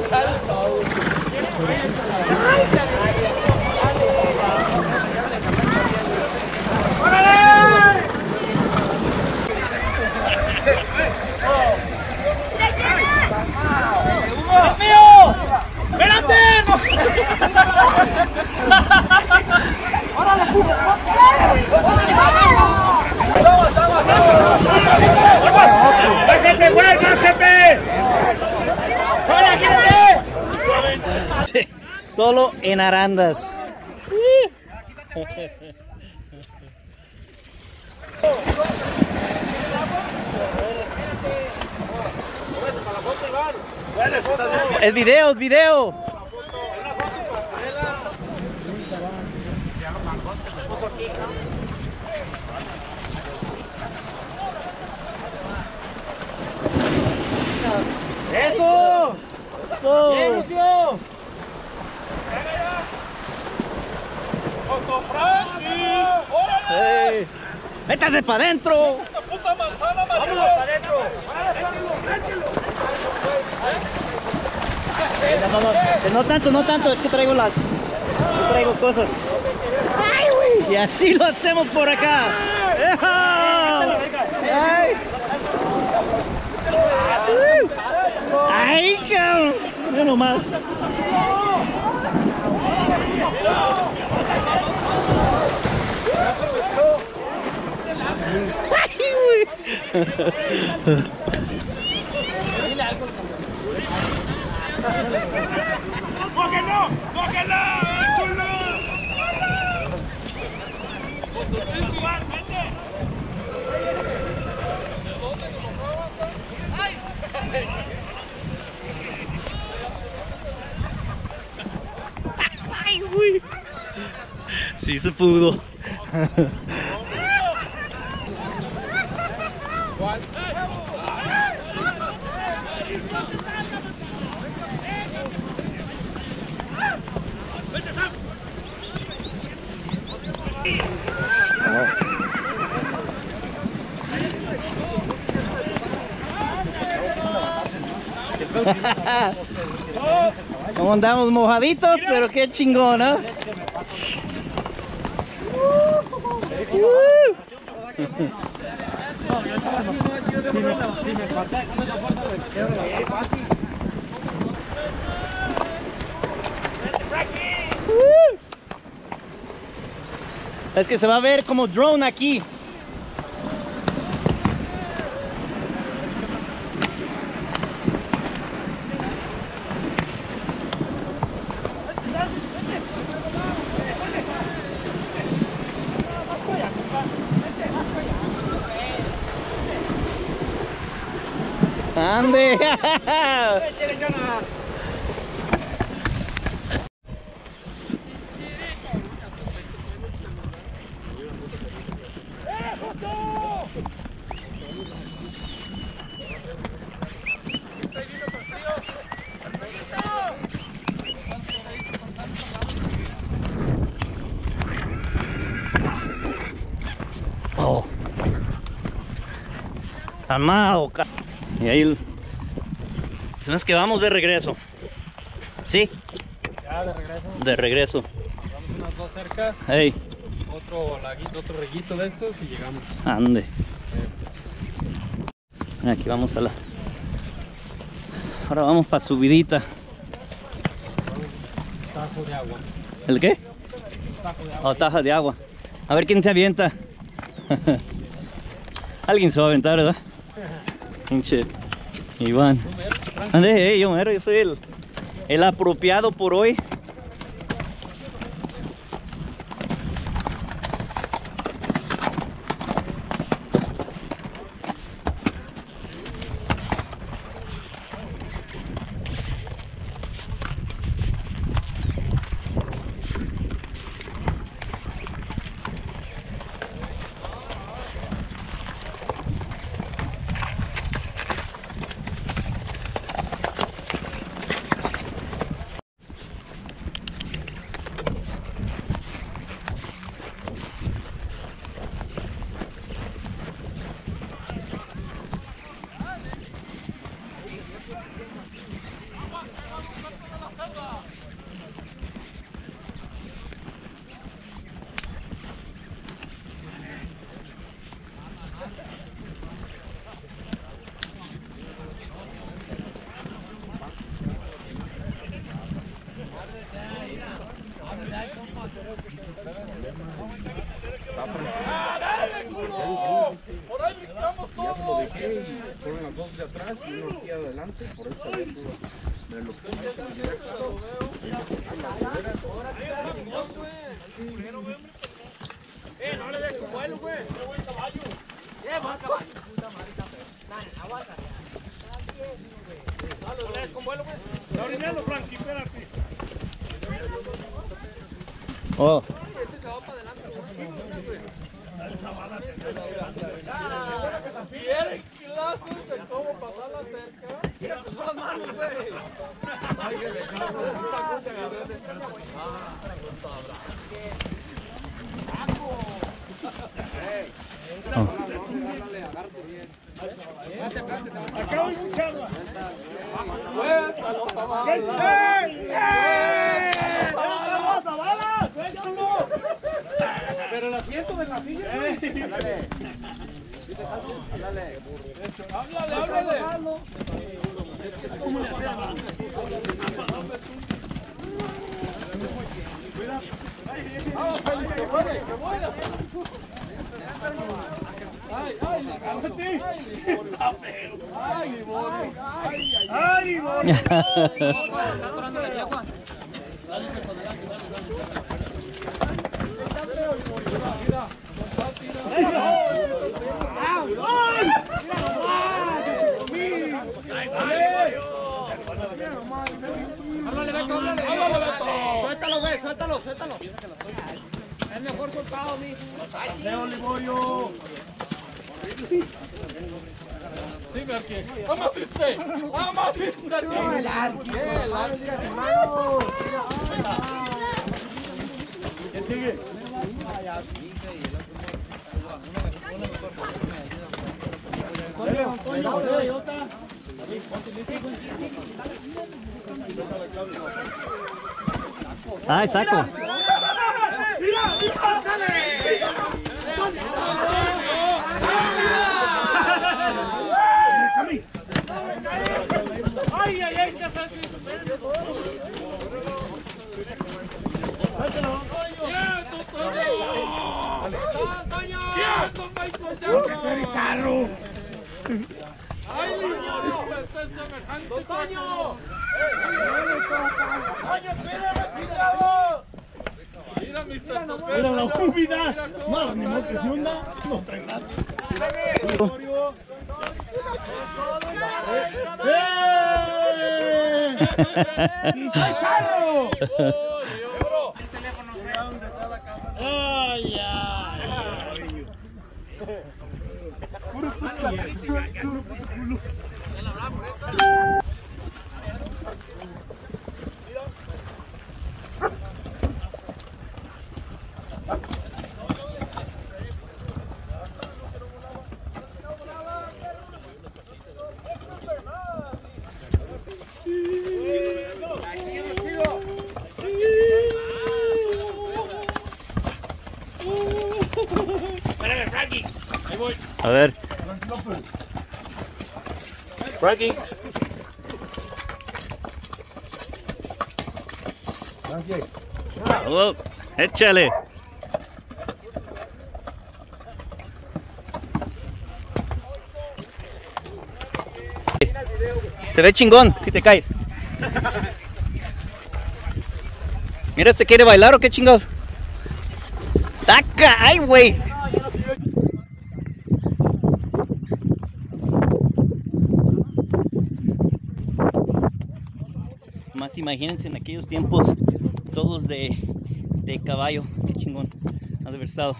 ¡Dios mío! ¡Espérate! ¡Órale, puto! ¡Bájate, güey! ¡Bájate! ¡Órale, quítate! Solo en Arandas. Es video, es video. ¡Eso! Eso. ¡Bien, Lucio! Hey. Métase para adentro. ¡Vámonos para adentro! No tanto, no tanto, es que traigo cosas. Y así lo hacemos por acá. ¡Ay! ¡Ay, cabrón! Yo nomás. ¡Cógelo! ¡Cógelo! ¡Ay, güey! Sí se pudo. Como andamos mojaditos, pero qué chingón, ¿no? Es que se va a ver como drone aquí. ¡Ande! Oh. Amado. Y ahí es que vamos de regreso. ¿Sí? Ya, de regreso. De regreso. Vamos unas 2 cercas. Hey. Otro laguito, otro reguito de estos y llegamos. Ande. Aquí vamos a la... Ahora vamos para subidita. Tajo de agua. ¿El qué? Tajo de agua. Oh, taja de agua. A ver quién se avienta. Alguien se va a aventar, ¿verdad? Pinche Iván. Ande, yo soy el apropiado por hoy. Ya se lo dejé y fueron las dos de atrás y uno aquí adelante, por eso había todo. Me lo puse directo. No le des con vuelo, güey. Buen caballo. Aguanta. No le des con vuelo, güey. Está orinando, Frankie, espérate. Oh. Este se va para adelante, güey. Quieren clases de cómo pasar la cerca. Mira, pues son las manos, güey. Acabo de escucharla. Suéltalo, pero el asiento de la silla. Háblale. Es que es como le hacemos. Vamos, Félix, que vuele. Suéltalo. Es mejor soltado, mijo. Sí, Marqués. Vamos, ¿Quién sigue? Ay, saco. Ay, ¿qué haces? Mira la humedad. Más ni modo que se hunda, no trae nada. ¡Y soy Charro! ¡Ay, ay! Puro culo. Espérame, Frankie. Ahí voy. A ver. Frankie. Vamos, échale. Se ve chingón si te caes. Mira, ¿se quiere bailar o qué chingados? ¡Saca! ¡Ay, güey! Más imagínense en aquellos tiempos, todos de caballo. Qué chingón ha de haber estado.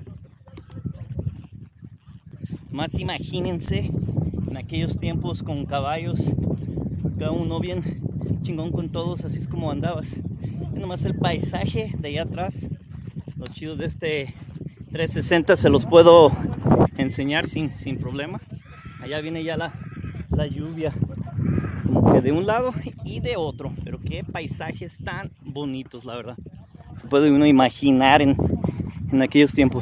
Más imagínense en aquellos tiempos con caballos, cada uno bien chingón con todos, así es como andabas. Y nomás el paisaje de allá atrás, los chidos de este 360 se los puedo enseñar sin problema. Allá viene ya la lluvia, como que de un lado y de otro, pero qué paisajes tan bonitos, la verdad. Se puede uno imaginar en aquellos tiempos.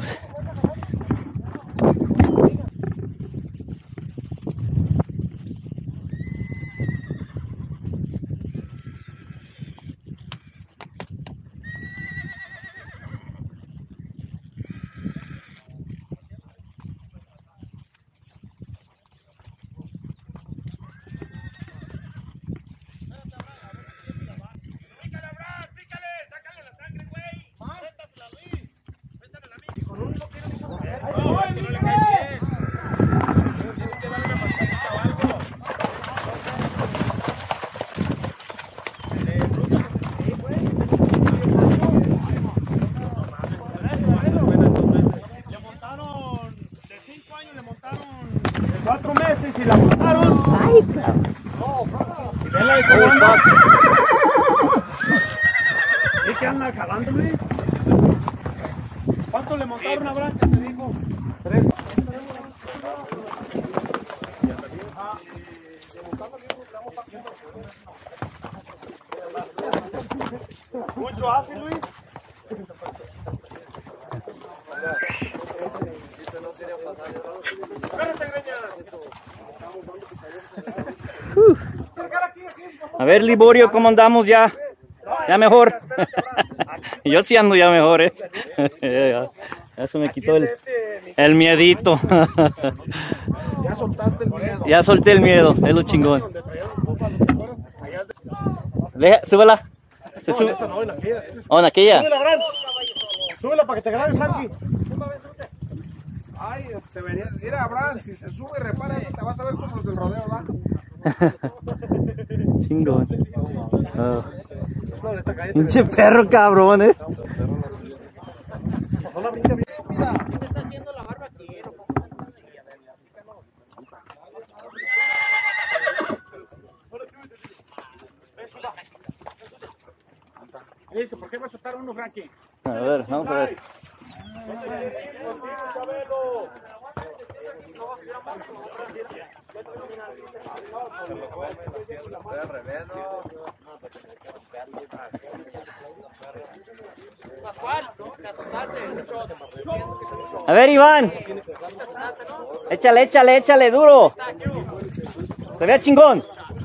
anda jalándole. ¿Cuánto le montaron a Branca? Te dijo. 3. Mucho ácido, Luis. A ver, Liborio, ¿cómo andamos ya? Ya mejor. Yo sí ando ya mejor, ya se me quitó el miedito. Ya soltaste el miedo. Ya solté el miedo, es lo chingón. Súbela. Se sube. No, en aquella. Oh, en aquella. Súbela para que te grabe, Frankie. Ay, te vería. Mira, Abraham, si se sube y repara eso, te vas a ver como los del rodeo, ¿va? Chingón. Oh. Pinche perro cabrón, Listo, ¿por qué va a soltar uno, Frankie? A ver, vamos a ver. A ver, Iván. Échale duro. Se vea chingón.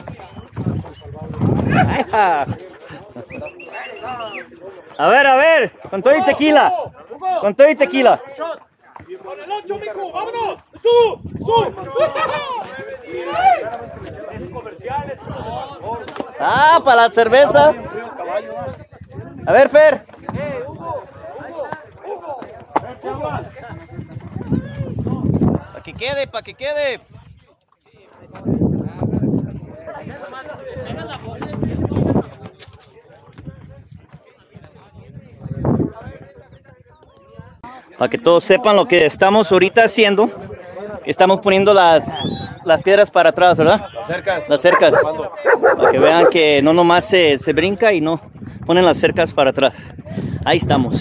A ver, con todo y tequila. Con todo y tequila. Con el 8, mijo, vámonos. Ah, para la cerveza. A ver, Fer. Para que quede. Para que todos sepan lo que estamos ahorita haciendo. Estamos poniendo las piedras para atrás, ¿verdad? Las cercas. Para que vean que no nomás se brinca y no ponen las cercas para atrás. Ahí estamos.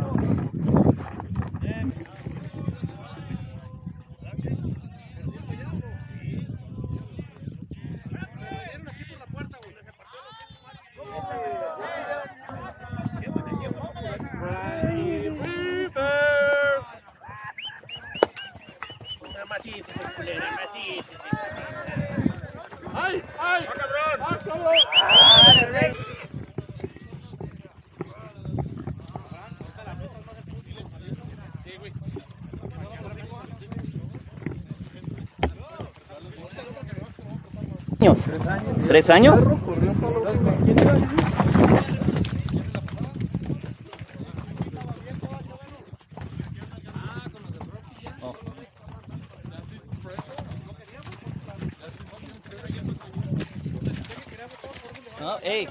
¿3 años? No, hey.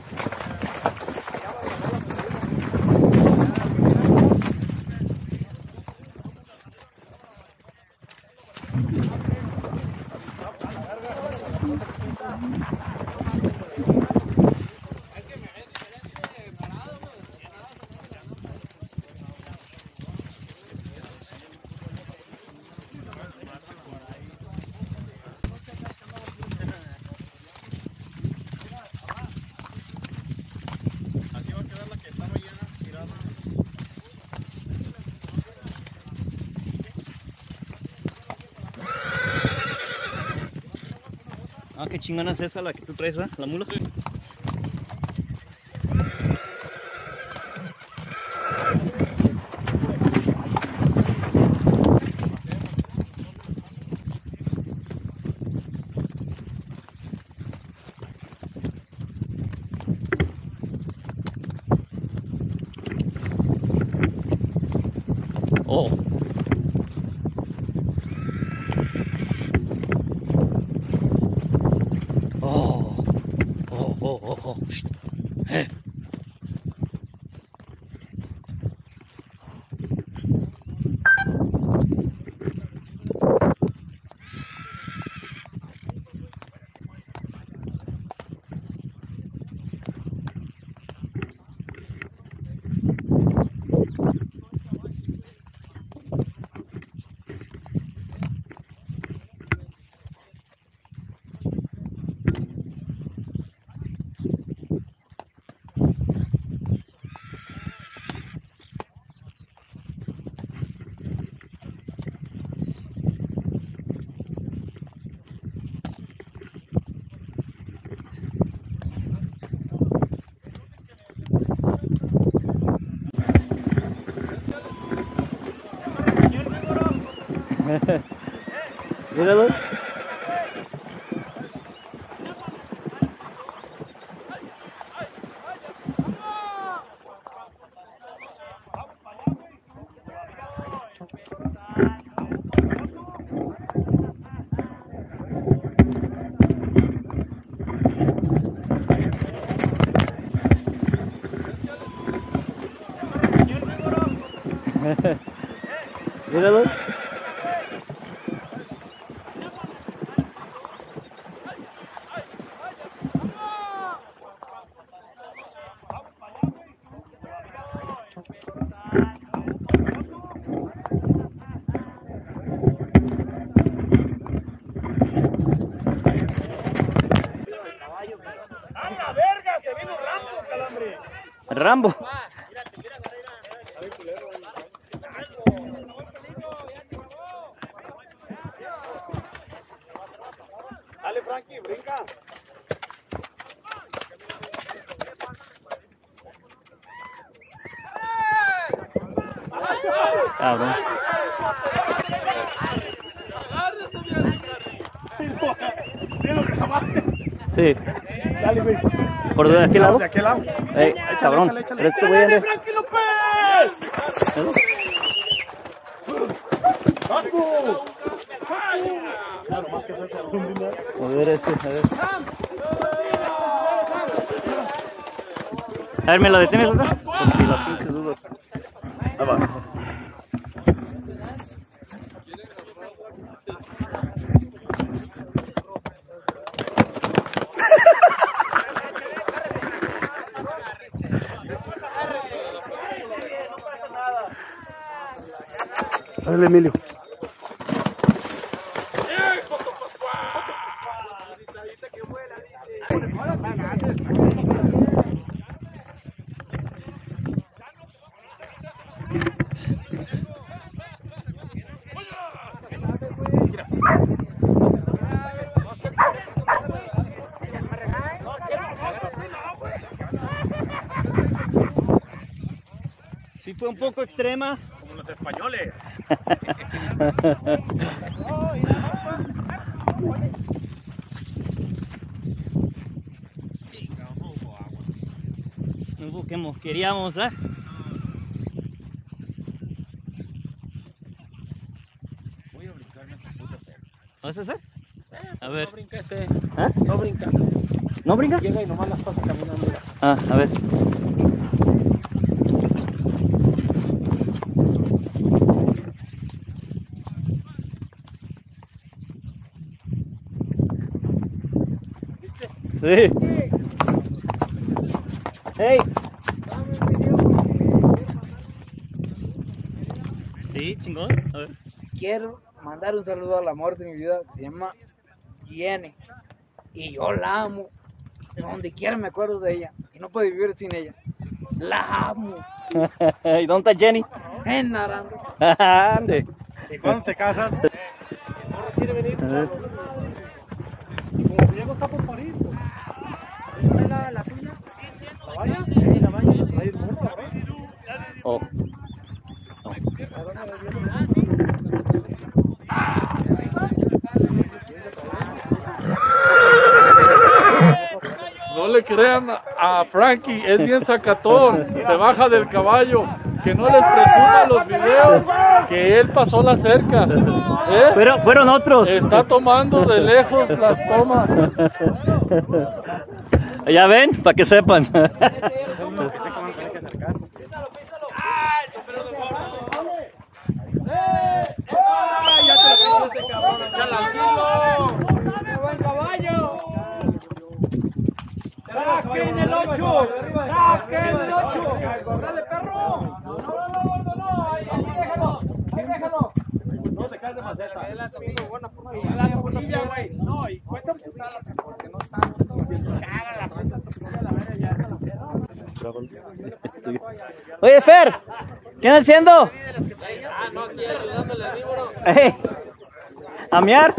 Ah, qué chingona es esa, la que tú traes, ¿eh? La mula. Oh. Shh. Míralo. Míralo. ¡A la verga! ¡Se vino Rambo, Calambre! Rambo. Dale, Frankie, brinca. Cabrón. Sí. Dale, güey. ¿Por de aquel lado? De aquel lado. Cabrón. échale. Pero este güey ande- ¡Frankie López! A ver este, a ver. A ver, ¿me lo detienes otra? Por si las pinches dudas. Ahí va. Dale, Emilio. Sí fue un poco extrema. Como los españoles. No hubo que queríamos, ¿ah? Voy a brincarme esa puta perra. ¿Vas a hacer? A ver. No brinca este. ¿Ah? No brinca. ¿No brinca? Llega y nomás las pasa caminando. Ah, a ver. Sí. Hey. Sí, chingón. A ver. Quiero mandar un saludo al amor de mi vida que se llama Jenny. Y yo la amo. Donde quiera me acuerdo de ella. Y no puedo vivir sin ella. La amo. ¿Y dónde está Jenny? En Narando. Ande. ¿Y cuándo te casas? Quiere venir. A ver. Y como Diego está por parir, pues. ¿La tuya? ¿La vaya? Sí, la vaya. La vaya morro, ¿verdad? Oh. No le crean a Frankie, es bien sacatón, se baja del caballo, que no les presuma los videos, que él pasó la cerca, ¿eh? Pero fueron otros. Está tomando de lejos las tomas. Ya ven, para que sepan. ¡Saquen el 8! ¡Saquen el 8! ¡Dale, perro! No, ahí déjalo. Ahí déjalo. No te caes de maceta. Es la tortilla, güey. No, y cuesta un putada porque no está. Caga la puta tortilla, la verga ya. Oye, Fer, ¿qué andas haciendo? Ah, no, aquí ayudándole al víboro. ¿A miar?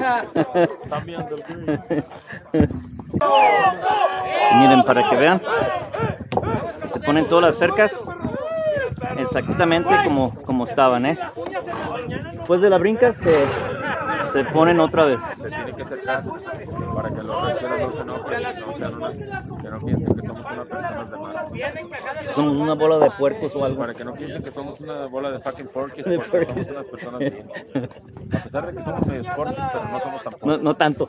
Miren, para que vean. Se ponen todas las cercas. exactamente como estaban, ¿eh? Después de la brinca se ponen otra vez. Se tiene que acercar para que los rancheros no se enojen, que no piensen que somos unas personas de mal. Somos una bola de puercos o algo. Para que no piensen que somos una bola de fucking porkies, porque somos unas personas bien. A pesar de que somos medio porkies, pero no somos tan porkies. No tanto.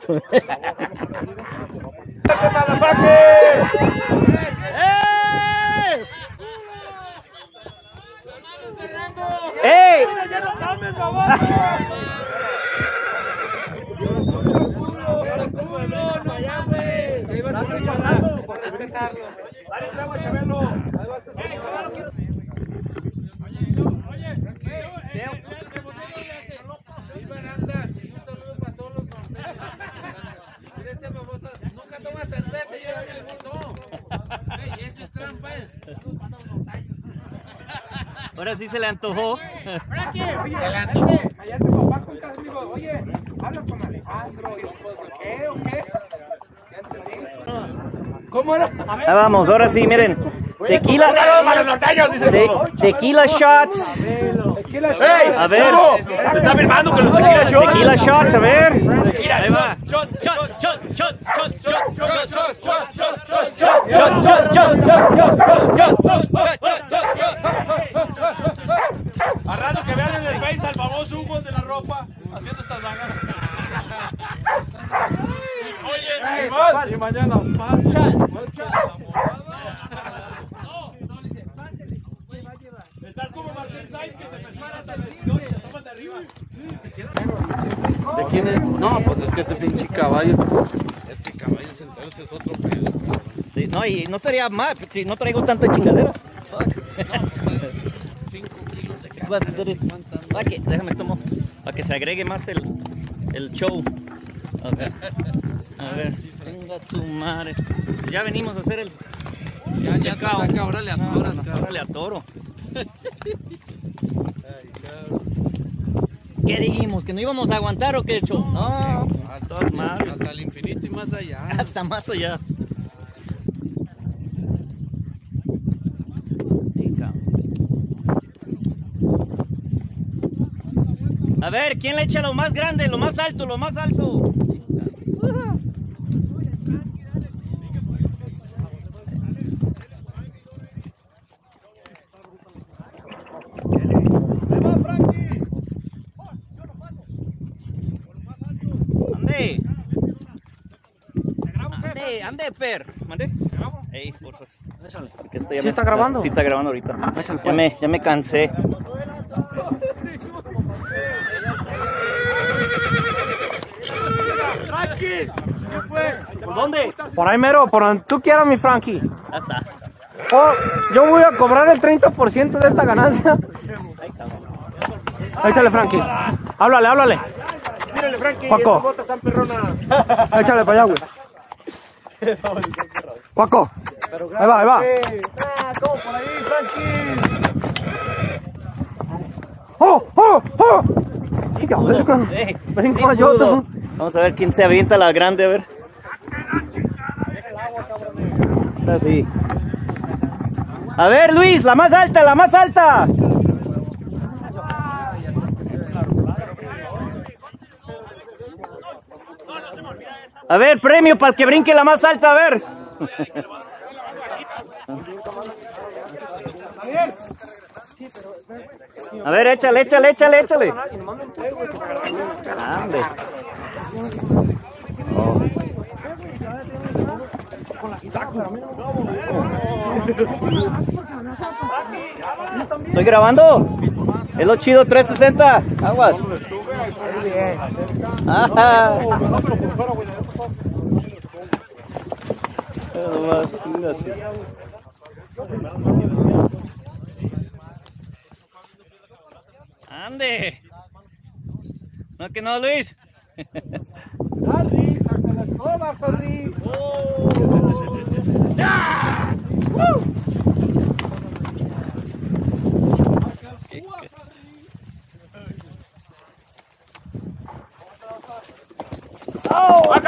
¡Ey! Nunca toma cerveza y ahora me gustó. Ey, eso es trampa. Ahora sí se le antojó. Allá tu papá con casa, amigo. Oye, habla con Alejandro. ¿Qué o qué? Ya entendí. ¿Cómo era? Ahí vamos, ahora sí, miren. Tequila. Tequila shots. A ver. Me está firmando con los tequila shots. Tequila shots, a ver. Ahí va. A rato que vean en el Face al famoso Hugo de la ropa haciendo estas vagas. Oye, Y mañana, marcha. estás como Martín Sainz que te preparas a la victoria, tómate arriba. ¿De quién es? No, pues es que este pinche caballo. Es que caballos entonces es otro pedo. Sí, no, y no sería mal si no traigo tanta chingadera. 5 kilos de Vas a hacer eso. Déjame tomo para que se agregue más el show. A ver, venga su madre. Ya venimos a hacer el Ya te saca, órale a toro. órale a toro. ¿Qué dijimos? ¿Que no íbamos a aguantar o qué, show? No, a todas madres. Hasta el infinito y más allá. Hasta más allá. A ver, ¿quién le echa lo más grande, lo más alto, lo más alto? Ande. Ande, Fer. ¿Mande? Ey, porfa. ¿Sí está grabando? Sí está grabando ahorita. Ya me cansé. ¿Por dónde? Por ahí mero, por donde tú quieras, mi Frankie. Ya está. Oh, yo voy a cobrar el 30% de esta ganancia. Échale, Frankie. Háblale. Mírale, Frankie, Paco. esa bota tan perrona. Échale para allá, güey. Paco. Ahí va. ¿Cómo por ahí, Frankie? ¡Oh! Brinco yo. Vamos a ver quién se avienta la grande, a ver. Así. A ver, Luis, la más alta, la más alta. A ver, premio para el que brinque la más alta, a ver. A ver, échale. Grande. Oh. ¿Estoy grabando? Es lo chido 360. Aguas. Ajá. Ande. No que no, Luis. Harry, saca la escoba, Harry. ¡Ya!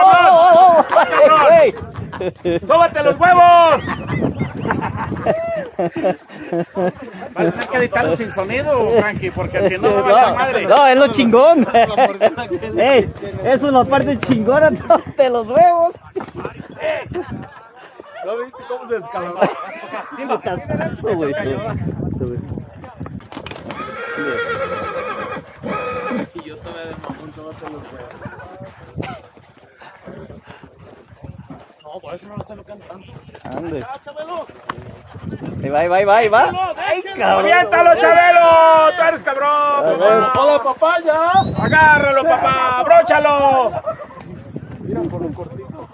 ¡Oh! ¡Sóbate los huevos! Vas a tener que editarlo sin sonido, Frankie, porque si no va a valer madre. No, es lo chingón. Ey, eso es la parte chingona de los huevos. ¿No viste cómo se descalabó? Sí, lo cansazo, güey. Y yo todavía de mamón, te voy a hacer los huevos. No, por eso no lo estoy cantando. Ande. Ahí va. Ay, cabrón. ¡Aviéntalo, Chabelo! ¡Tú eres cabrón! ¡Hola, papaya! ¡Agárralo, papá! ¡Abróchalo! Mira por lo cortito.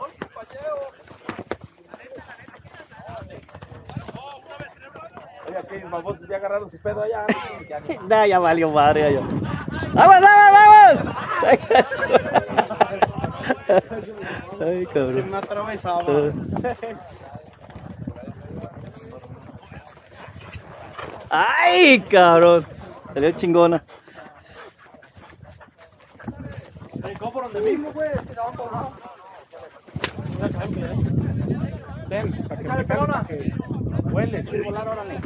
Oye, aquí, vamos, ya agarraron su pedo allá. Nah, ya valió madre. Ya. ¡Vamos! Ay, cabrón. Me atravesaba. Ay, cabrón. Salió chingona. ¿Cómo por donde mismo, güey? Ven, para que pelona. Hueles, quiero volar, órale.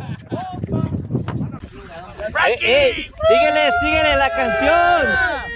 Síguele la canción.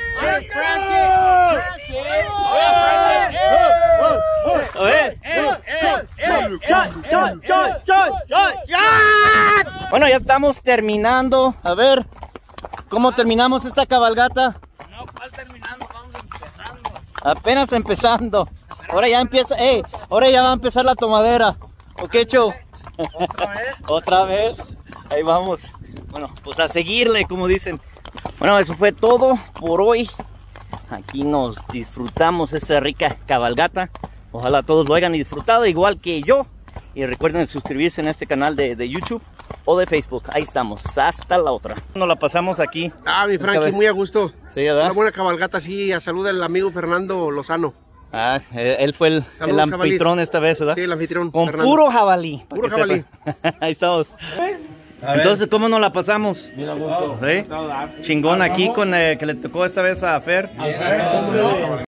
Bueno, ya estamos terminando. A ver, ¿cómo terminamos esta cabalgata? No, ¿cuál terminando? Vamos empezando. Apenas empezando. Ahora ya empieza, ahora ya va a empezar la tomadera. ¿Ok, Cho? ¿Otra vez? Otra vez. Ahí vamos. Bueno, pues a seguirle, como dicen. Bueno, eso fue todo por hoy. Aquí nos disfrutamos esta rica cabalgata. Ojalá todos lo hayan disfrutado, igual que yo. Y recuerden suscribirse en este canal de YouTube o de Facebook. Ahí estamos. Hasta la otra. Nos la pasamos aquí. Mi Frankie, muy a gusto. Sí, ¿verdad? Una buena cabalgata, sí. A salud del amigo Fernando Lozano. Él fue el anfitrión jabalís. esta vez, ¿verdad? Sí, el anfitrión. Con Fernando. puro jabalí. Puro jabalí. Ahí estamos. Entonces, ¿cómo nos la pasamos? ¿Sí? Chingón aquí con que le tocó esta vez a Fer.